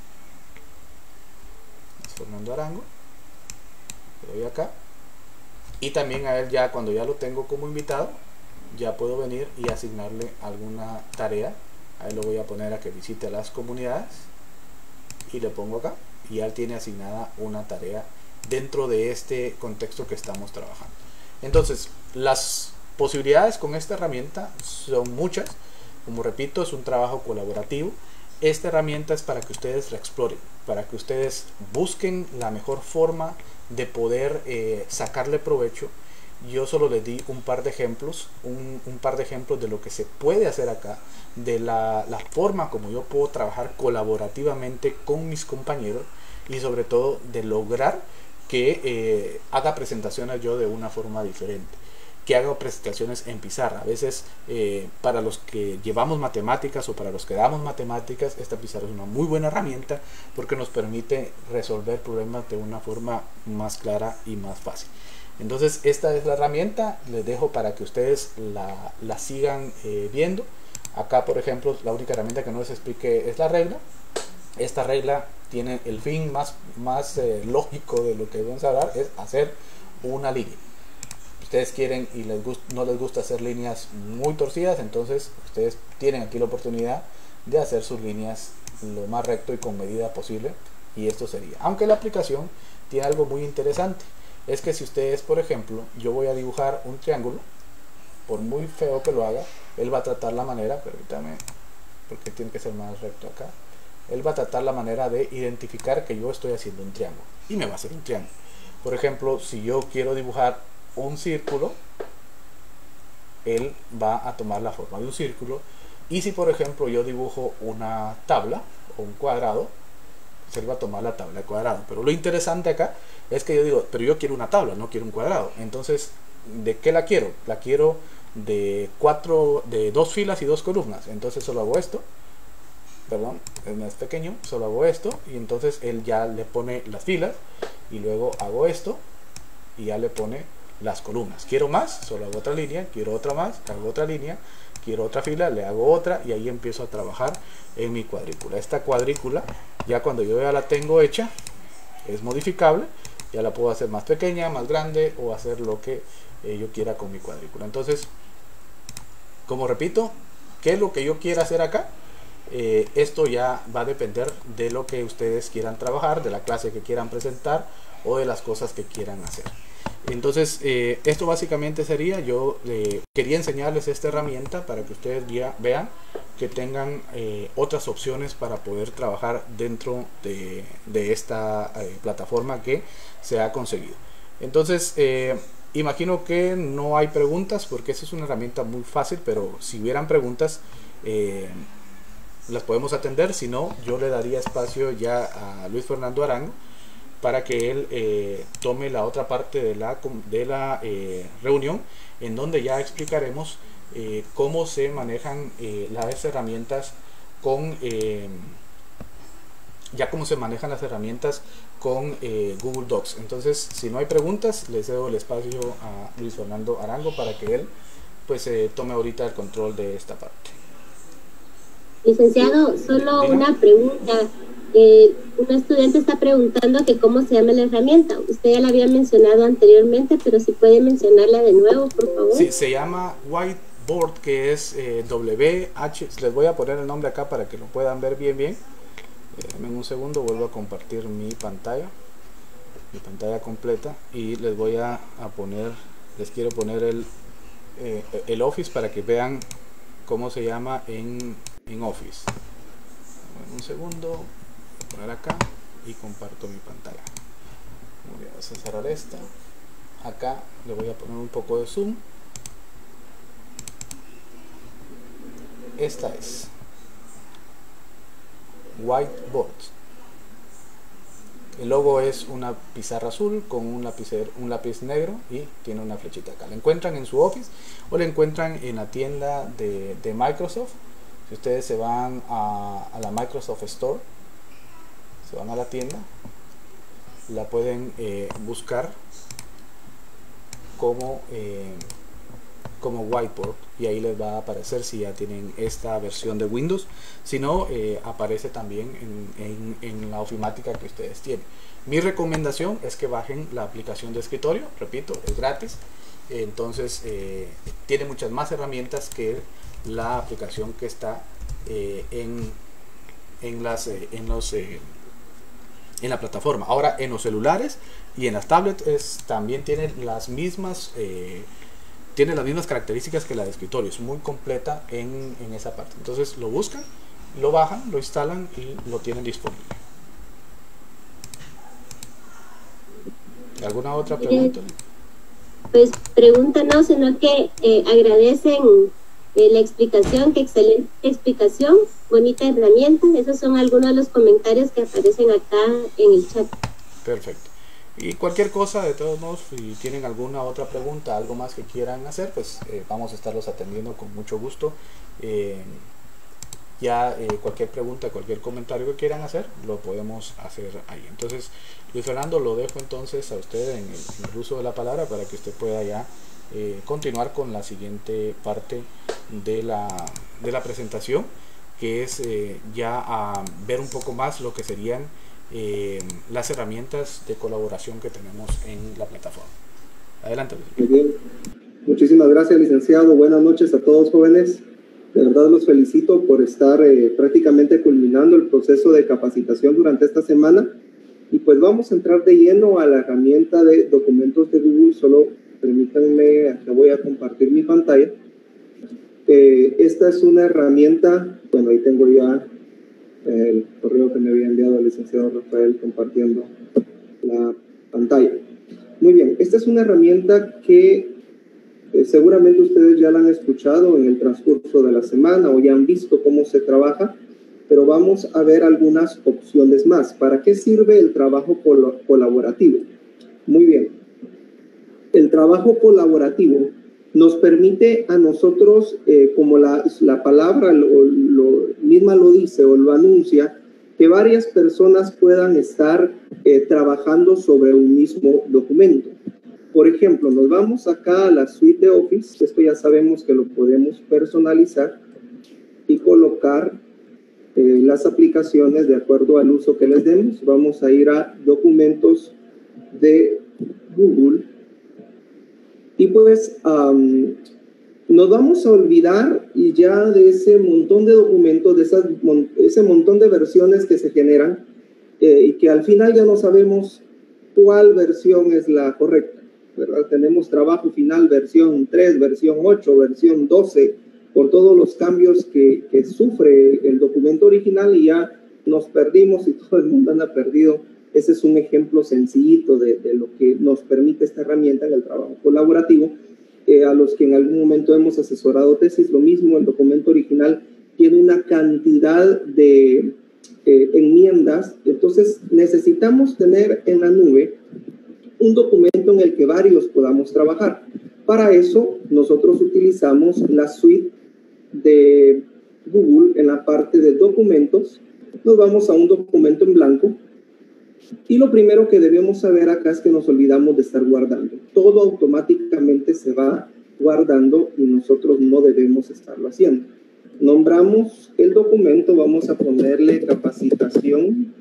Fernando Arango. Le doy acá, y también a él, ya cuando ya lo tengo como invitado, ya puedo venir y asignarle alguna tarea. A él lo voy a poner a que visite las comunidades y le pongo acá, y ya él tiene asignada una tarea dentro de este contexto que estamos trabajando. Entonces, las posibilidades con esta herramienta son muchas. Como repito, es un trabajo colaborativo. Esta herramienta es para que ustedes la exploren, para que ustedes busquen la mejor forma de poder eh, sacarle provecho. Yo solo les di un par de ejemplos, un, un par de ejemplos de lo que se puede hacer acá, de la, la forma como yo puedo trabajar colaborativamente con mis compañeros, y sobre todo de lograr que eh, haga presentaciones yo de una forma diferente, que haga presentaciones en pizarra. A veces eh, para los que llevamos matemáticas o para los que damos matemáticas, esta pizarra es una muy buena herramienta porque nos permite resolver problemas de una forma más clara y más fácil. Entonces esta es la herramienta, les dejo para que ustedes la, la sigan eh, viendo. Acá, por ejemplo, la única herramienta que no les expliqué es la regla. Esta regla tiene el fin más, más eh, lógico de lo que vamos a hablar, es hacer una línea. Ustedes quieren y les gusta, no les gusta hacer líneas muy torcidas, entonces ustedes tienen aquí la oportunidad de hacer sus líneas lo más recto y con medida posible, y esto sería. Aunque la aplicación tiene algo muy interesante, es que si ustedes, por ejemplo, yo voy a dibujar un triángulo, por muy feo que lo haga, él va a tratar la manera, permítame, porque tiene que ser más recto acá, él va a tratar la manera de identificar que yo estoy haciendo un triángulo, y me va a hacer un triángulo. Por ejemplo, si yo quiero dibujar un círculo, él va a tomar la forma de un círculo. Y si, por ejemplo, yo dibujo una tabla o un cuadrado, pues él va a tomar la tabla de cuadrado. Pero lo interesante acá es que yo digo, pero yo quiero una tabla, no quiero un cuadrado. Entonces, ¿de qué la quiero? La quiero de cuatro, de dos filas y dos columnas. Entonces solo hago esto, perdón, es más pequeño, solo hago esto, y entonces él ya le pone las filas, y luego hago esto y ya le pone las columnas. Quiero más, solo hago otra línea, quiero otra más, hago otra línea, quiero otra fila, le hago otra, y ahí empiezo a trabajar en mi cuadrícula. Esta cuadrícula, ya cuando yo ya la tengo hecha, es modificable, ya la puedo hacer más pequeña, más grande, o hacer lo que eh, yo quiera con mi cuadrícula. Entonces, como repito, ¿qué es lo que yo quiero hacer acá? Eh, esto ya va a depender de lo que ustedes quieran trabajar, de la clase que quieran presentar o de las cosas que quieran hacer. Entonces, eh, esto básicamente sería, yo eh, quería enseñarles esta herramienta para que ustedes ya vean que tengan eh, otras opciones para poder trabajar dentro de, de esta eh, plataforma que se ha conseguido. Entonces, eh, imagino que no hay preguntas porque esa es una herramienta muy fácil, pero si hubieran preguntas, eh, las podemos atender. Si no, yo le daría espacio ya a Luis Fernando Arango para que él eh, tome la otra parte de la, de la eh, reunión, en donde ya explicaremos eh, cómo se manejan eh, las herramientas con eh, ya cómo se manejan las herramientas con eh, Google Docs. Entonces, si no hay preguntas, les cedo el espacio a Luis Fernando Arango para que él pues eh, tome ahorita el control de esta parte. Licenciado, solo una pregunta. Eh, un estudiante está preguntando que cómo se llama la herramienta. Usted ya la había mencionado anteriormente, pero si puede mencionarla de nuevo, por favor. Sí, se llama Whiteboard, que es eh, W H. Les voy a poner el nombre acá para que lo puedan ver bien bien. Eh, en un segundo vuelvo a compartir mi pantalla, mi pantalla completa, y les voy a, a poner, les quiero poner el, eh, el Office para que vean cómo se llama en, en Office. En un segundo, poner acá y comparto mi pantalla. Voy a cerrar esta. Acá le voy a poner un poco de zoom. Esta es Whiteboard. El logo es una pizarra azul con un lápiz, un lápiz negro y tiene una flechita acá. La encuentran en su Office o la encuentran en la tienda de, de Microsoft. Si ustedes se van a, a la Microsoft Store, se van a la tienda, la pueden eh, buscar como eh, como Whiteboard y ahí les va a aparecer si ya tienen esta versión de Windows. Si no, eh, aparece también en, en, en la ofimática que ustedes tienen. Mi recomendación es que bajen la aplicación de escritorio. Repito, es gratis, entonces eh, tiene muchas más herramientas que la aplicación que está eh, en, en, las, eh, en, los, eh, en la plataforma. Ahora, en los celulares y en las tablets es, también tienen las mismas eh, tiene las mismas características que la de escritorio. Es muy completa en, en esa parte. Entonces lo buscan, lo bajan, lo instalan y lo tienen disponible. ¿Alguna otra pregunta? Eh, pues pregunta no, sino que eh, agradecen eh, la explicación, que excelente explicación, bonita herramienta. Esos son algunos de los comentarios que aparecen acá en el chat. Perfecto. Y cualquier cosa, de todos modos, si tienen alguna otra pregunta, algo más que quieran hacer, pues eh, vamos a estarlos atendiendo con mucho gusto. Eh, ya eh, cualquier pregunta, cualquier comentario que quieran hacer, lo podemos hacer ahí. Entonces, Luis Fernando, lo dejo entonces a usted en el, en el uso de la palabra para que usted pueda ya eh, continuar con la siguiente parte de la, de la presentación, que es eh, ya a ver un poco más lo que serían Eh, las herramientas de colaboración que tenemos en la plataforma. Adelante. Muy bien. Muchísimas gracias, licenciado. Buenas noches a todos, jóvenes. De verdad los felicito por estar eh, prácticamente culminando el proceso de capacitación durante esta semana. Y pues vamos a entrar de lleno a la herramienta de documentos de Google. Solo permítanme, que voy a compartir mi pantalla. Eh, esta es una herramienta, bueno, ahí tengo ya el correo que me había enviado el licenciado Rafael compartiendo la pantalla. Muy bien, esta es una herramienta que eh, seguramente ustedes ya la han escuchado en el transcurso de la semana o ya han visto cómo se trabaja, pero vamos a ver algunas opciones más. ¿Para qué sirve el trabajo col colaborativo? Muy bien, el trabajo colaborativo nos permite a nosotros, eh, como la, la palabra lo, lo, misma lo dice o lo anuncia, que varias personas puedan estar eh, trabajando sobre un mismo documento. Por ejemplo, nos vamos acá a la suite de Office. Esto ya sabemos que lo podemos personalizar y colocar eh, las aplicaciones de acuerdo al uso que les demos. Vamos a ir a documentos de Google. Y pues um, nos vamos a olvidar y ya de ese montón de documentos, de esas, ese montón de versiones que se generan eh, y que al final ya no sabemos cuál versión es la correcta, ¿verdad? Tenemos trabajo final versión tres, versión ocho, versión doce, por todos los cambios que, que sufre el documento original y ya nos perdimos y todo el mundo anda perdido. Ese es un ejemplo sencillito de, de lo que nos permite esta herramienta en el trabajo colaborativo. Eh, a los que en algún momento hemos asesorado tesis, lo mismo, el documento original tiene una cantidad de eh, enmiendas, entonces necesitamos tener en la nube un documento en el que varios podamos trabajar. Para eso, nosotros utilizamos la suite de Google en la parte de documentos. Nos vamos a un documento en blanco y lo primero que debemos saber acá es que nos olvidamos de estar guardando. Todo automáticamente se va guardando y nosotros no debemos estarlo haciendo. Nombramos el documento, vamos a ponerle capacitación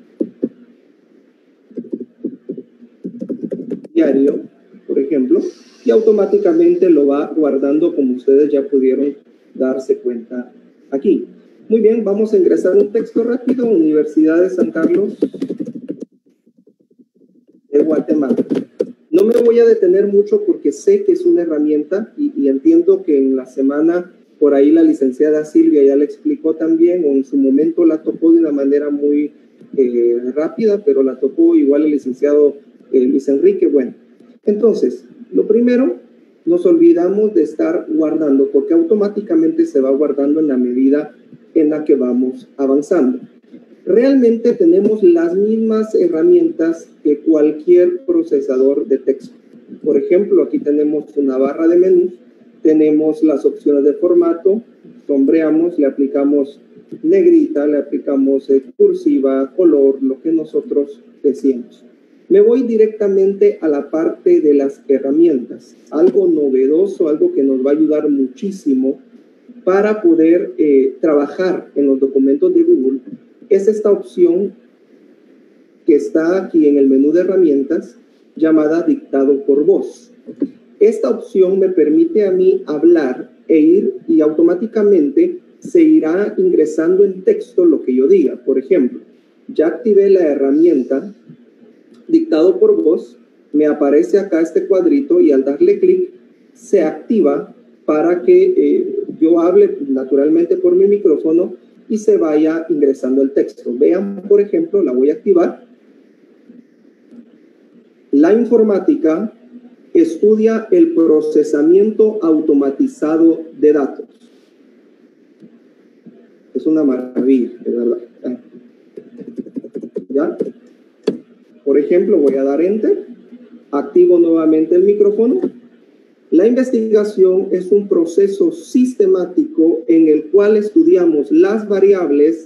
diario, por ejemplo, y automáticamente lo va guardando como ustedes ya pudieron darse cuenta aquí. Muy bien, vamos a ingresar un texto rápido. Universidad de San Carlos de Guatemala. No me voy a detener mucho porque sé que es una herramienta y, y entiendo que en la semana por ahí la licenciada Silvia ya le explicó también, o en su momento la tocó de una manera muy eh, rápida, pero la tocó igual el licenciado eh, Luis Enrique. Bueno, entonces, lo primero, nos olvidamos de estar guardando porque automáticamente se va guardando en la medida en la que vamos avanzando. Realmente tenemos las mismas herramientas que cualquier procesador de texto. Por ejemplo, aquí tenemos una barra de menús, tenemos las opciones de formato, sombreamos, le aplicamos negrita, le aplicamos eh, cursiva, color, lo que nosotros decíamos. Me voy directamente a la parte de las herramientas, algo novedoso, algo que nos va a ayudar muchísimo para poder eh, trabajar en los documentos de Google. Es esta opción que está aquí en el menú de herramientas llamada dictado por voz. Esta opción me permite a mí hablar e ir y automáticamente se irá ingresando en texto lo que yo diga. Por ejemplo, ya activé la herramienta dictado por voz, me aparece acá este cuadrito y al darle clic se activa para que eh, yo hable naturalmente por mi micrófono y se vaya ingresando el texto. Vean, por ejemplo, la voy a activar. La informática estudia el procesamiento automatizado de datos. Es una maravilla, de verdad. ¿Ya? Por ejemplo, voy a dar Enter. Activo nuevamente el micrófono. La investigación es un proceso sistemático en el cual estudiamos las variables.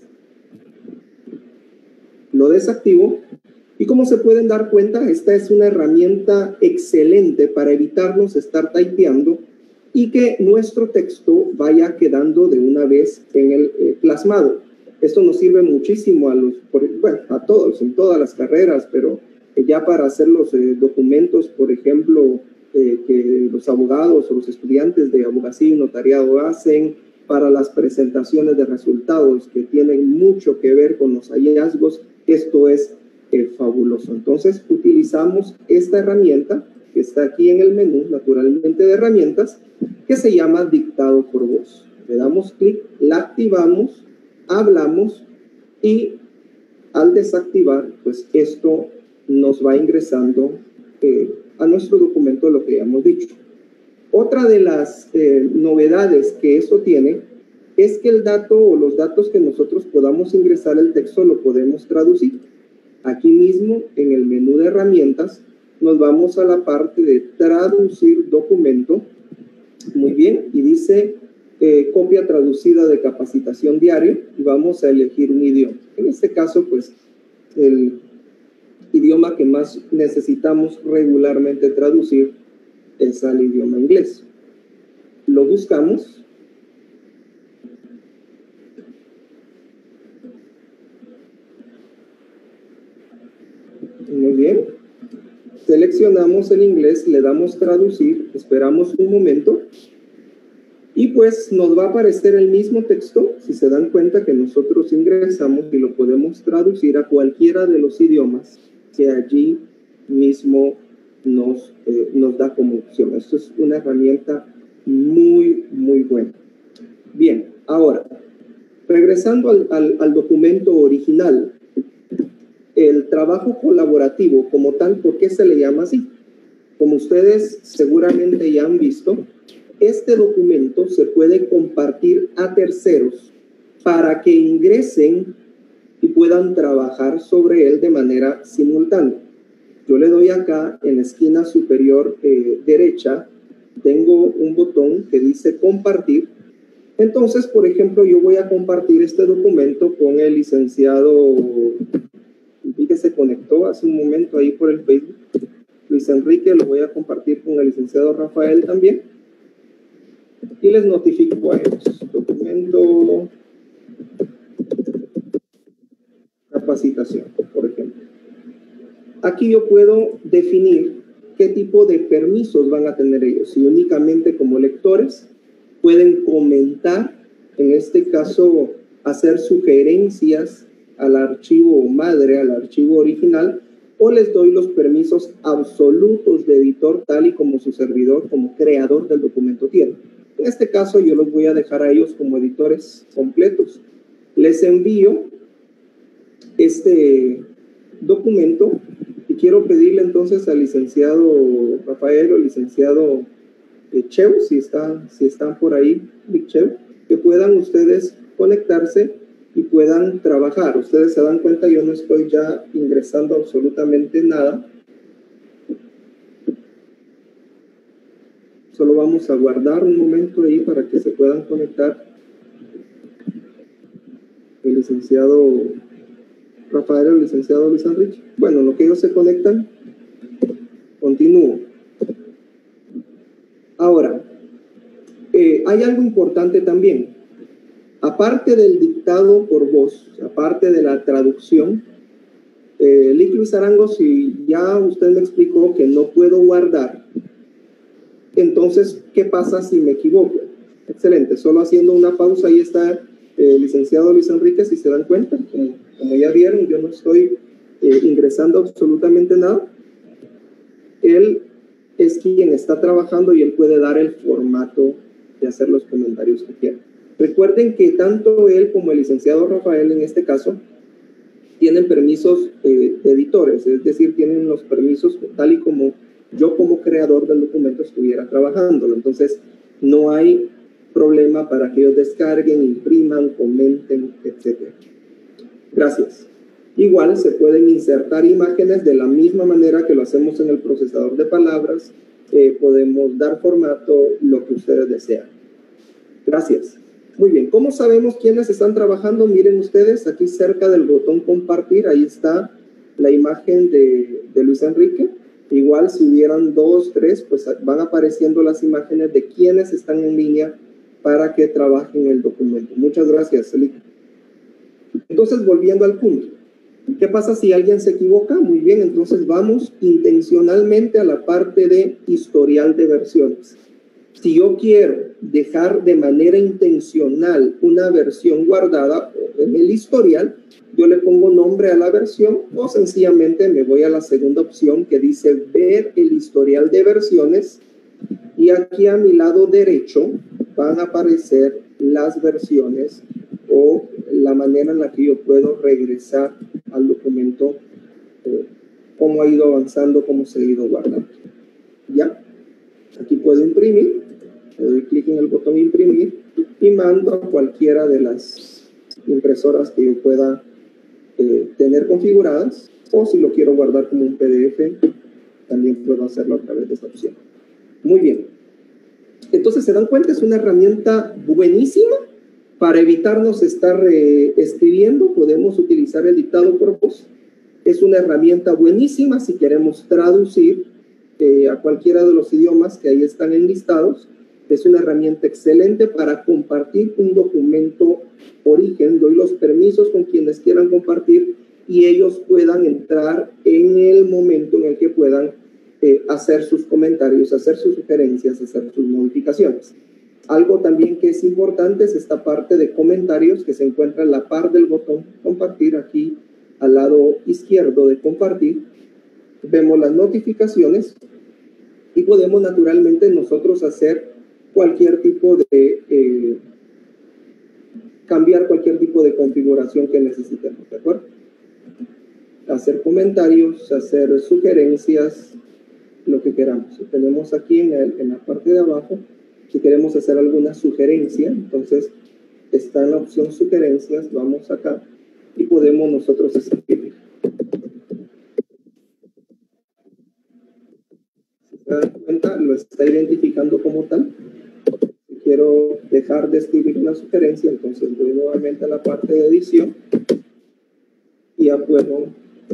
Lo desactivo. Y como se pueden dar cuenta, esta es una herramienta excelente para evitarnos estar typeando y que nuestro texto vaya quedando de una vez en el eh, plasmado. Esto nos sirve muchísimo a los, por, bueno, a todos, en todas las carreras, pero eh, ya para hacer los eh, documentos, por ejemplo, eh, que los abogados o los estudiantes de abogacía y notariado hacen, para las presentaciones de resultados que tienen mucho que ver con los hallazgos, esto es eh, fabuloso. Entonces, utilizamos esta herramienta que está aquí en el menú, naturalmente de herramientas, que se llama dictado por voz. Le damos clic, la activamos, hablamos y al desactivar, pues esto nos va ingresando eh, a nuestro documento lo que ya hemos dicho. Otra de las eh, novedades que esto tiene es que el dato o los datos que nosotros podamos ingresar al texto lo podemos traducir. Aquí mismo en el menú de herramientas nos vamos a la parte de traducir documento. Muy bien, y dice eh, copia traducida de capacitación diaria y vamos a elegir un idioma. En este caso, pues, el idioma que más necesitamos regularmente traducir es al idioma inglés. Lo buscamos. Muy bien. Seleccionamos el inglés, le damos traducir, esperamos un momento Y pues nos va a aparecer el mismo texto, si se dan cuenta que nosotros ingresamos y lo podemos traducir a cualquiera de los idiomas que allí mismo nos, eh, nos da como opción. Esto es una herramienta muy, muy buena. Bien, ahora, regresando al, al, al documento original, el trabajo colaborativo como tal, ¿por qué se le llama así? Como ustedes seguramente ya han visto, este documento se puede compartir a terceros para que ingresen y puedan trabajar sobre él de manera simultánea. Yo le doy acá en la esquina superior eh, derecha, tengo un botón que dice compartir. Entonces, por ejemplo, yo voy a compartir este documento con el licenciado, vi que se conectó hace un momento ahí por el Facebook, Luis Enrique, lo voy a compartir con el licenciado Rafael también. Y les notifico a ellos. Documento capacitación, por ejemplo. Aquí yo puedo definir qué tipo de permisos van a tener ellos. Si únicamente como lectores pueden comentar, en este caso hacer sugerencias al archivo madre, al archivo original, o les doy los permisos absolutos de editor tal y como su servidor, como creador del documento tiene. En este caso yo los voy a dejar a ellos como editores completos. Les envío este documento y quiero pedirle entonces al licenciado Rafael o licenciado Cheu, si, está, si están por ahí, Cheu, que puedan ustedes conectarse y puedan trabajar. Ustedes se dan cuenta, yo no estoy ya ingresando absolutamente nada. Solo vamos a guardar un momento ahí para que se puedan conectar el licenciado Rafael, el licenciado Luis Enrique. Bueno, lo que ellos se conectan, continúo. Ahora, eh, hay algo importante también. Aparte del dictado por voz, aparte de la traducción, eh, Lic Luis Arango, si ya usted me explicó que no puedo guardar, entonces, ¿qué pasa si me equivoco? Excelente, solo haciendo una pausa, ahí está el eh, licenciado Luis Enrique, si se dan cuenta, como, como ya vieron, yo no estoy eh, ingresando absolutamente nada. Él es quien está trabajando y él puede dar el formato de hacer los comentarios que quiera. Recuerden que tanto él como el licenciado Rafael, en este caso, tienen permisos eh, de editores, es decir, tienen los permisos tal y como yo como creador del documento estuviera trabajándolo. Entonces, no hay problema para que ellos descarguen, impriman, comenten, etcétera. Gracias. Igual se pueden insertar imágenes de la misma manera que lo hacemos en el procesador de palabras. Eh, podemos dar formato, lo que ustedes desean. Gracias. Muy bien, ¿cómo sabemos quiénes están trabajando? Miren ustedes, aquí cerca del botón compartir, ahí está la imagen de, de Luis Enrique. Igual si hubieran dos, tres, pues van apareciendo las imágenes de quienes están en línea para que trabajen el documento. Muchas gracias, Celita. Entonces, volviendo al punto. ¿Qué pasa si alguien se equivoca? Muy bien, entonces vamos intencionalmente a la parte de historial de versiones. Si yo quiero dejar de manera intencional una versión guardada en el historial, yo le pongo nombre a la versión o sencillamente me voy a la segunda opción que dice ver el historial de versiones y aquí a mi lado derecho van a aparecer las versiones o la manera en la que yo puedo regresar al documento, eh, cómo ha ido avanzando, cómo se ha ido guardando. ¿Ya? Aquí puedo imprimir, le doy clic en el botón imprimir y mando a cualquiera de las impresoras que yo pueda eh, tener configuradas, o si lo quiero guardar como un P D F, también puedo hacerlo a través de esta opción. Muy bien. Entonces, ¿se dan cuenta? Es una herramienta buenísima para evitarnos estar eh, escribiendo. Podemos utilizar el dictado por voz. Es una herramienta buenísima si queremos traducir eh, a cualquiera de los idiomas que ahí están enlistados. Es una herramienta excelente para compartir un documento origen. Doy los permisos con quienes quieran compartir y ellos puedan entrar en el momento en el que puedan eh, hacer sus comentarios, hacer sus sugerencias, hacer sus modificaciones. Algo también que es importante es esta parte de comentarios que se encuentra en la par del botón compartir, aquí al lado izquierdo de compartir. Vemos las notificaciones y podemos naturalmente nosotros hacer cualquier tipo de, eh, cambiar cualquier tipo de configuración que necesitemos, ¿de acuerdo? Hacer comentarios, hacer sugerencias, lo que queramos. Tenemos aquí en, el, en la parte de abajo, si queremos hacer alguna sugerencia, entonces está en la opción sugerencias, vamos acá y podemos nosotros escribir. Si se dan cuenta, lo está identificando como tal. Si quiero dejar de escribir una sugerencia, entonces voy nuevamente a la parte de edición y ya puedo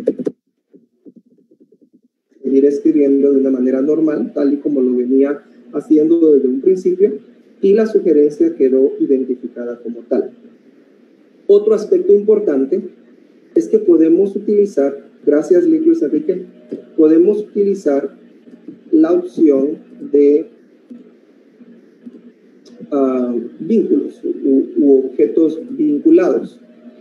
seguir escribiendo de una manera normal, tal y como lo venía haciendo desde un principio, y la sugerencia quedó identificada como tal. Otro aspecto importante es que podemos utilizar, gracias Luis Enrique, podemos utilizar la opción de uh, vínculos u, u objetos vinculados.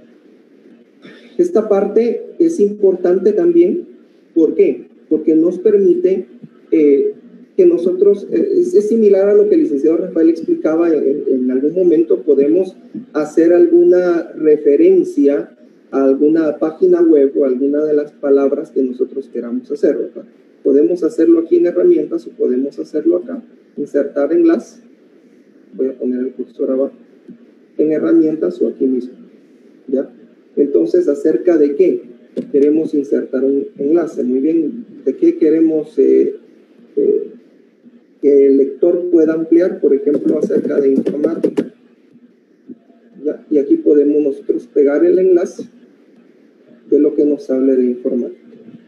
Esta parte es importante también, ¿por qué? Porque nos permite eh, que nosotros, eh, es, es similar a lo que el licenciado Rafael explicaba en, en algún momento, podemos hacer alguna referencia a alguna página web o alguna de las palabras que nosotros queramos hacer, ¿verdad? Podemos hacerlo aquí en herramientas o podemos hacerlo acá, insertar enlace, voy a poner el cursor abajo, en herramientas o aquí mismo, ¿ya? Entonces, ¿acerca de qué queremos insertar un enlace? Muy bien, ¿de qué queremos eh, eh, que el lector pueda ampliar? Por ejemplo, acerca de informática. ¿Ya? Y aquí podemos nosotros pegar el enlace de lo que nos hable de informática.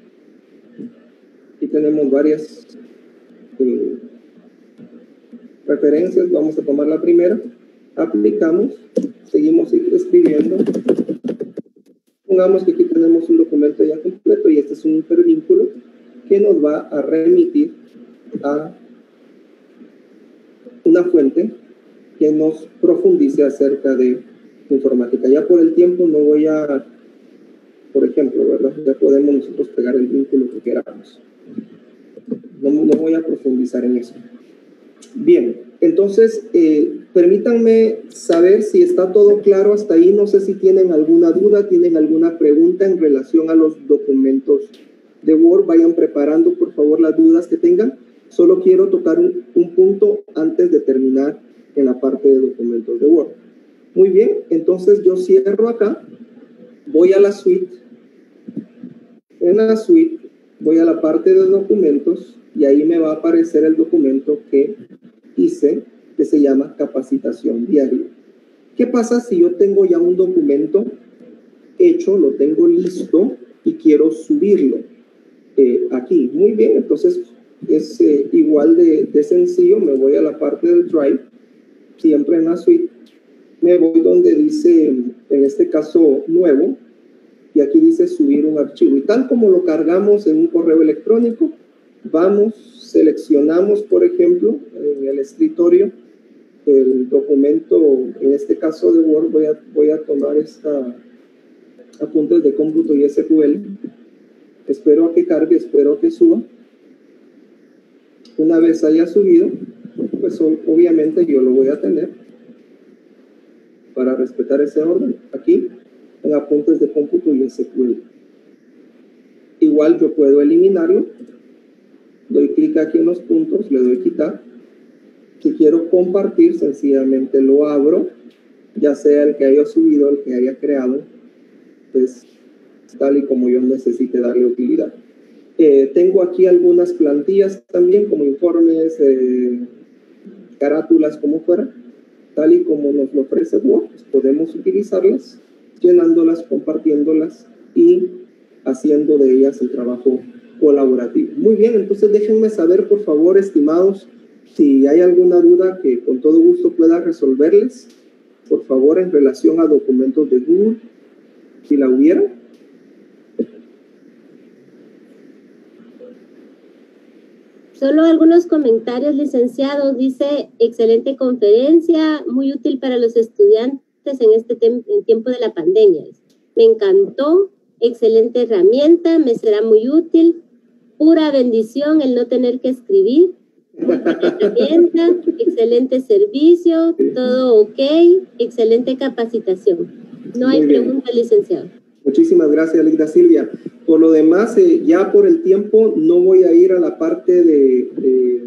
Aquí tenemos varias eh, referencias. Vamos a tomar la primera. Aplicamos, seguimos escribiendo. Pongamos que aquí tenemos un documento ya completo y este es un hipervínculo que nos va a remitir a una fuente que nos profundice acerca de informática. Ya por el tiempo no voy a, por ejemplo, ¿verdad? Ya podemos nosotros pegar el vínculo que queramos. No, no voy a profundizar en eso. Bien, entonces, eh, permítanme saber si está todo claro hasta ahí. No sé si tienen alguna duda, tienen alguna pregunta en relación a los documentos de Word. Vayan preparando, por favor, las dudas que tengan. Solo quiero tocar un, un punto antes de terminar en la parte de documentos de Word. Muy bien, entonces yo cierro acá. Voy a la suite. En la suite voy a la parte de documentos y ahí me va a aparecer el documento que hice, que se llama capacitación diaria. ¿Qué pasa si yo tengo ya un documento hecho, lo tengo listo y quiero subirlo eh, aquí? Muy bien, entonces es eh, igual de, de sencillo. Me voy a la parte del Drive, siempre en la suite, me voy donde dice, en este caso, nuevo, y aquí dice subir un archivo. Y tal como lo cargamos en un correo electrónico, vamos, seleccionamos, por ejemplo, en el escritorio, el documento, en este caso de Word, voy a, voy a tomar esta apuntes de cómputo y S Q L. Espero a que cargue, espero a que suba. Una vez haya subido, pues obviamente yo lo voy a tener para respetar ese orden aquí en apuntes de cómputo y S Q L. Igual yo puedo eliminarlo, doy clic aquí en los puntos, le doy quitar. Si quiero compartir, sencillamente lo abro, ya sea el que haya subido, el que haya creado, pues tal y como yo necesite darle utilidad. Eh, tengo aquí algunas plantillas también, como informes, eh, carátulas, como fuera, tal y como nos lo ofrece Word, pues podemos utilizarlas, llenándolas, compartiéndolas y haciendo de ellas el trabajo colaborativo. Muy bien, entonces déjenme saber, por favor, estimados, si hay alguna duda que con todo gusto pueda resolverles, por favor, en relación a documentos de Google, si la hubiera. Solo algunos comentarios, licenciado. Dice, excelente conferencia, muy útil para los estudiantes en este tem- en tiempo de la pandemia. Me encantó, excelente herramienta, me será muy útil. Pura bendición el no tener que escribir. Muy buena herramienta, excelente servicio, todo ok, excelente capacitación. No hay pregunta, licenciado. Muchísimas gracias, Linda Silvia. Por lo demás, eh, ya por el tiempo no voy a ir a la parte de, de,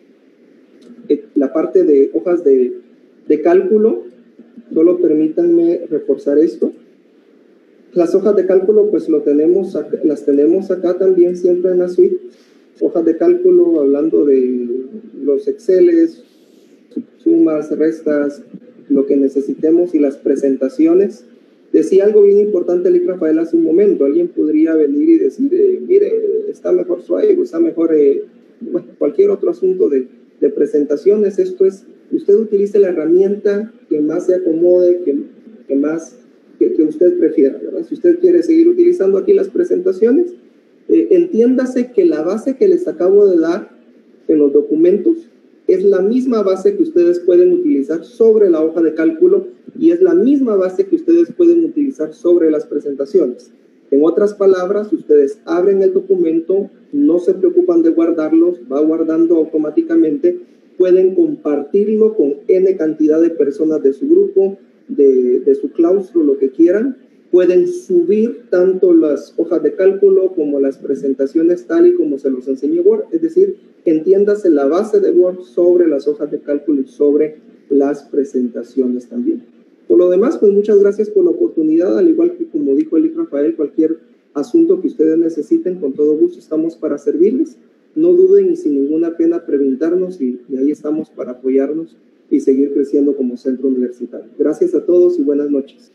de la parte de hojas de, de cálculo. Solo permítanme reforzar esto. Las hojas de cálculo, pues lo tenemos acá, las tenemos acá también siempre en la suite. Hojas de cálculo, hablando de los Exceles, sumas, restas, lo que necesitemos y las presentaciones. Decía algo bien importante Lic Rafael hace un momento. Alguien podría venir y decir, eh, mire, está mejor Swagger, está mejor eh, bueno, cualquier otro asunto de, de presentaciones. Esto es, usted utilice la herramienta que más se acomode, que, que más que, que usted prefiera, ¿verdad? Si usted quiere seguir utilizando aquí las presentaciones, eh, entiéndase que la base que les acabo de dar en los documentos es la misma base que ustedes pueden utilizar sobre la hoja de cálculo y es la misma base que ustedes pueden utilizar sobre las presentaciones. En otras palabras, ustedes abren el documento, no se preocupan de guardarlos, va guardando automáticamente, pueden compartirlo con N cantidad de personas de su grupo, de, de su claustro, lo que quieran. Pueden subir tanto las hojas de cálculo como las presentaciones tal y como se los enseñó Word, es decir, entiéndase la base de Word sobre las hojas de cálculo y sobre las presentaciones también. Por lo demás, pues muchas gracias por la oportunidad, al igual que como dijo Lic Rafael, cualquier asunto que ustedes necesiten, con todo gusto estamos para servirles. No duden y sin ninguna pena preguntarnos y, y ahí estamos para apoyarnos y seguir creciendo como centro universitario. Gracias a todos y buenas noches.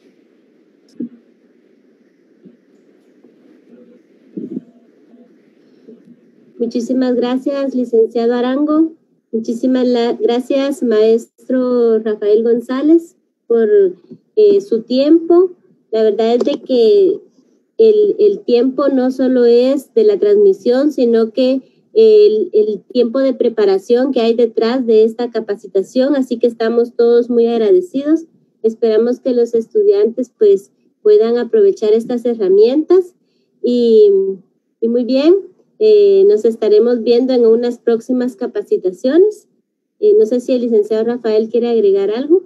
Muchísimas gracias, licenciado Arango. Muchísimas la, gracias, maestro Rafael González, por eh, su tiempo. La verdad es de que el, el tiempo no solo es de la transmisión, sino que el, el tiempo de preparación que hay detrás de esta capacitación, así que estamos todos muy agradecidos. Esperamos que los estudiantes pues puedan aprovechar estas herramientas y, y muy bien. Eh, nos estaremos viendo en unas próximas capacitaciones. Eh, no sé si el licenciado Rafael quiere agregar algo.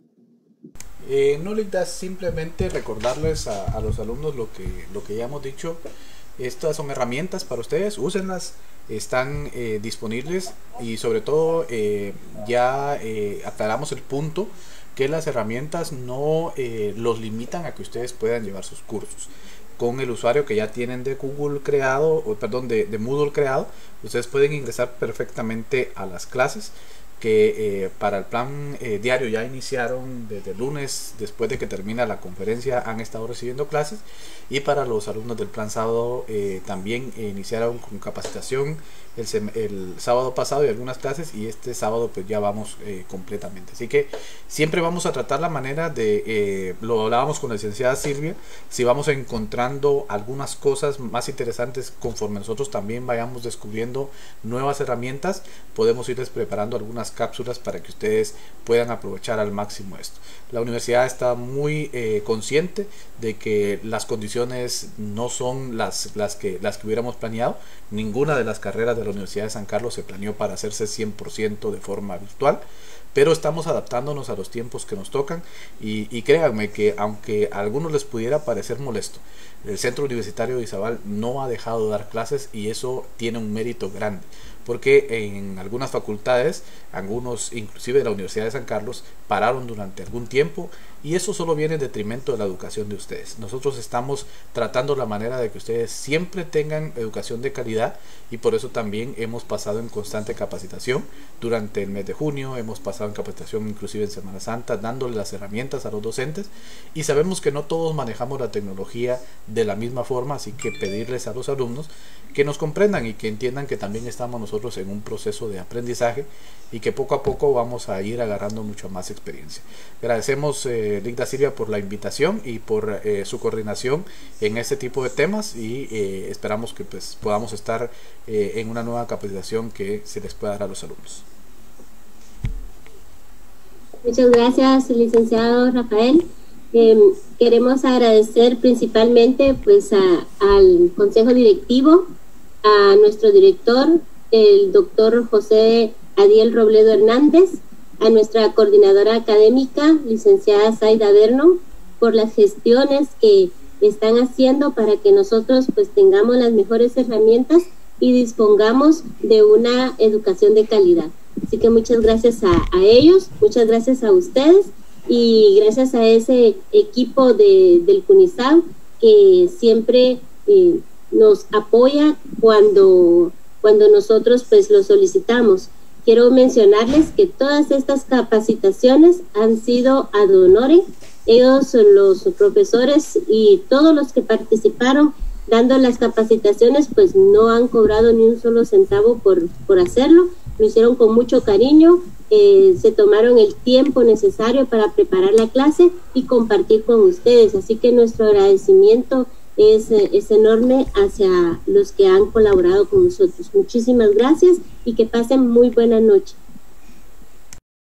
Eh, no, Linda, simplemente recordarles a, a los alumnos lo que, lo que ya hemos dicho. Estas son herramientas para ustedes, úsenlas, están eh, disponibles y sobre todo eh, ya eh, aclaramos el punto que las herramientas no eh, los limitan a que ustedes puedan llevar sus cursos. Con el usuario que ya tienen de Google creado, o perdón, de, de Moodle creado, ustedes pueden ingresar perfectamente a las clases que eh, para el plan eh, diario ya iniciaron desde el lunes, después de que termina la conferencia, han estado recibiendo clases, y para los alumnos del plan sábado eh, también eh, iniciaron con capacitación el, el sábado pasado y algunas clases, y este sábado pues ya vamos eh, completamente. Así que siempre vamos a tratar la manera de, eh, lo hablábamos con la licenciada Silvia, si vamos encontrando algunas cosas más interesantes conforme nosotros también vayamos descubriendo nuevas herramientas, podemos irles preparando algunas cápsulas para que ustedes puedan aprovechar al máximo esto. La universidad está muy eh, consciente de que las condiciones no son las, las, que, las que hubiéramos planeado. Ninguna de las carreras de la Universidad de San Carlos se planeó para hacerse cien por ciento de forma virtual, pero estamos adaptándonos a los tiempos que nos tocan, y, y créanme que aunque a algunos les pudiera parecer molesto, el Centro Universitario de Izabal no ha dejado de dar clases, y eso tiene un mérito grande, porque en algunas facultades, algunos inclusive de la Universidad de San Carlos, pararon durante algún tiempo, y eso solo viene en detrimento de la educación de ustedes. Nosotros estamos tratando la manera de que ustedes siempre tengan educación de calidad, y por eso también hemos pasado en constante capacitación durante el mes de junio, hemos pasado en capacitación inclusive en Semana Santa, dándole las herramientas a los docentes, y sabemos que no todos manejamos la tecnología de la misma forma, así que pedirles a los alumnos que nos comprendan y que entiendan que también estamos nosotros en un proceso de aprendizaje, y que poco a poco vamos a ir agarrando mucha más experiencia. Agradecemos eh, eh, Ligda Silvia, por la invitación y por eh, su coordinación en este tipo de temas, y eh, esperamos que pues podamos estar eh, en una nueva capacitación que se les pueda dar a los alumnos. Muchas gracias, licenciado Rafael. Eh, queremos agradecer principalmente pues a, al Consejo Directivo, a nuestro director, el doctor José Adiel Robledo Hernández, a nuestra coordinadora académica, licenciada Zaida Vernon, por las gestiones que están haciendo para que nosotros pues tengamos las mejores herramientas y dispongamos de una educación de calidad. Así que muchas gracias a, a ellos, muchas gracias a ustedes y gracias a ese equipo de, del CUNISAB que siempre eh, nos apoya cuando, cuando nosotros pues lo solicitamos. Quiero mencionarles que todas estas capacitaciones han sido ad honorem. Ellos, los profesores y todos los que participaron dando las capacitaciones, pues no han cobrado ni un solo centavo por, por hacerlo. Lo hicieron con mucho cariño, eh, se tomaron el tiempo necesario para preparar la clase y compartir con ustedes. Así que nuestro agradecimiento es, es enorme hacia los que han colaborado con nosotros. Muchísimas gracias y que pasen muy buena noche.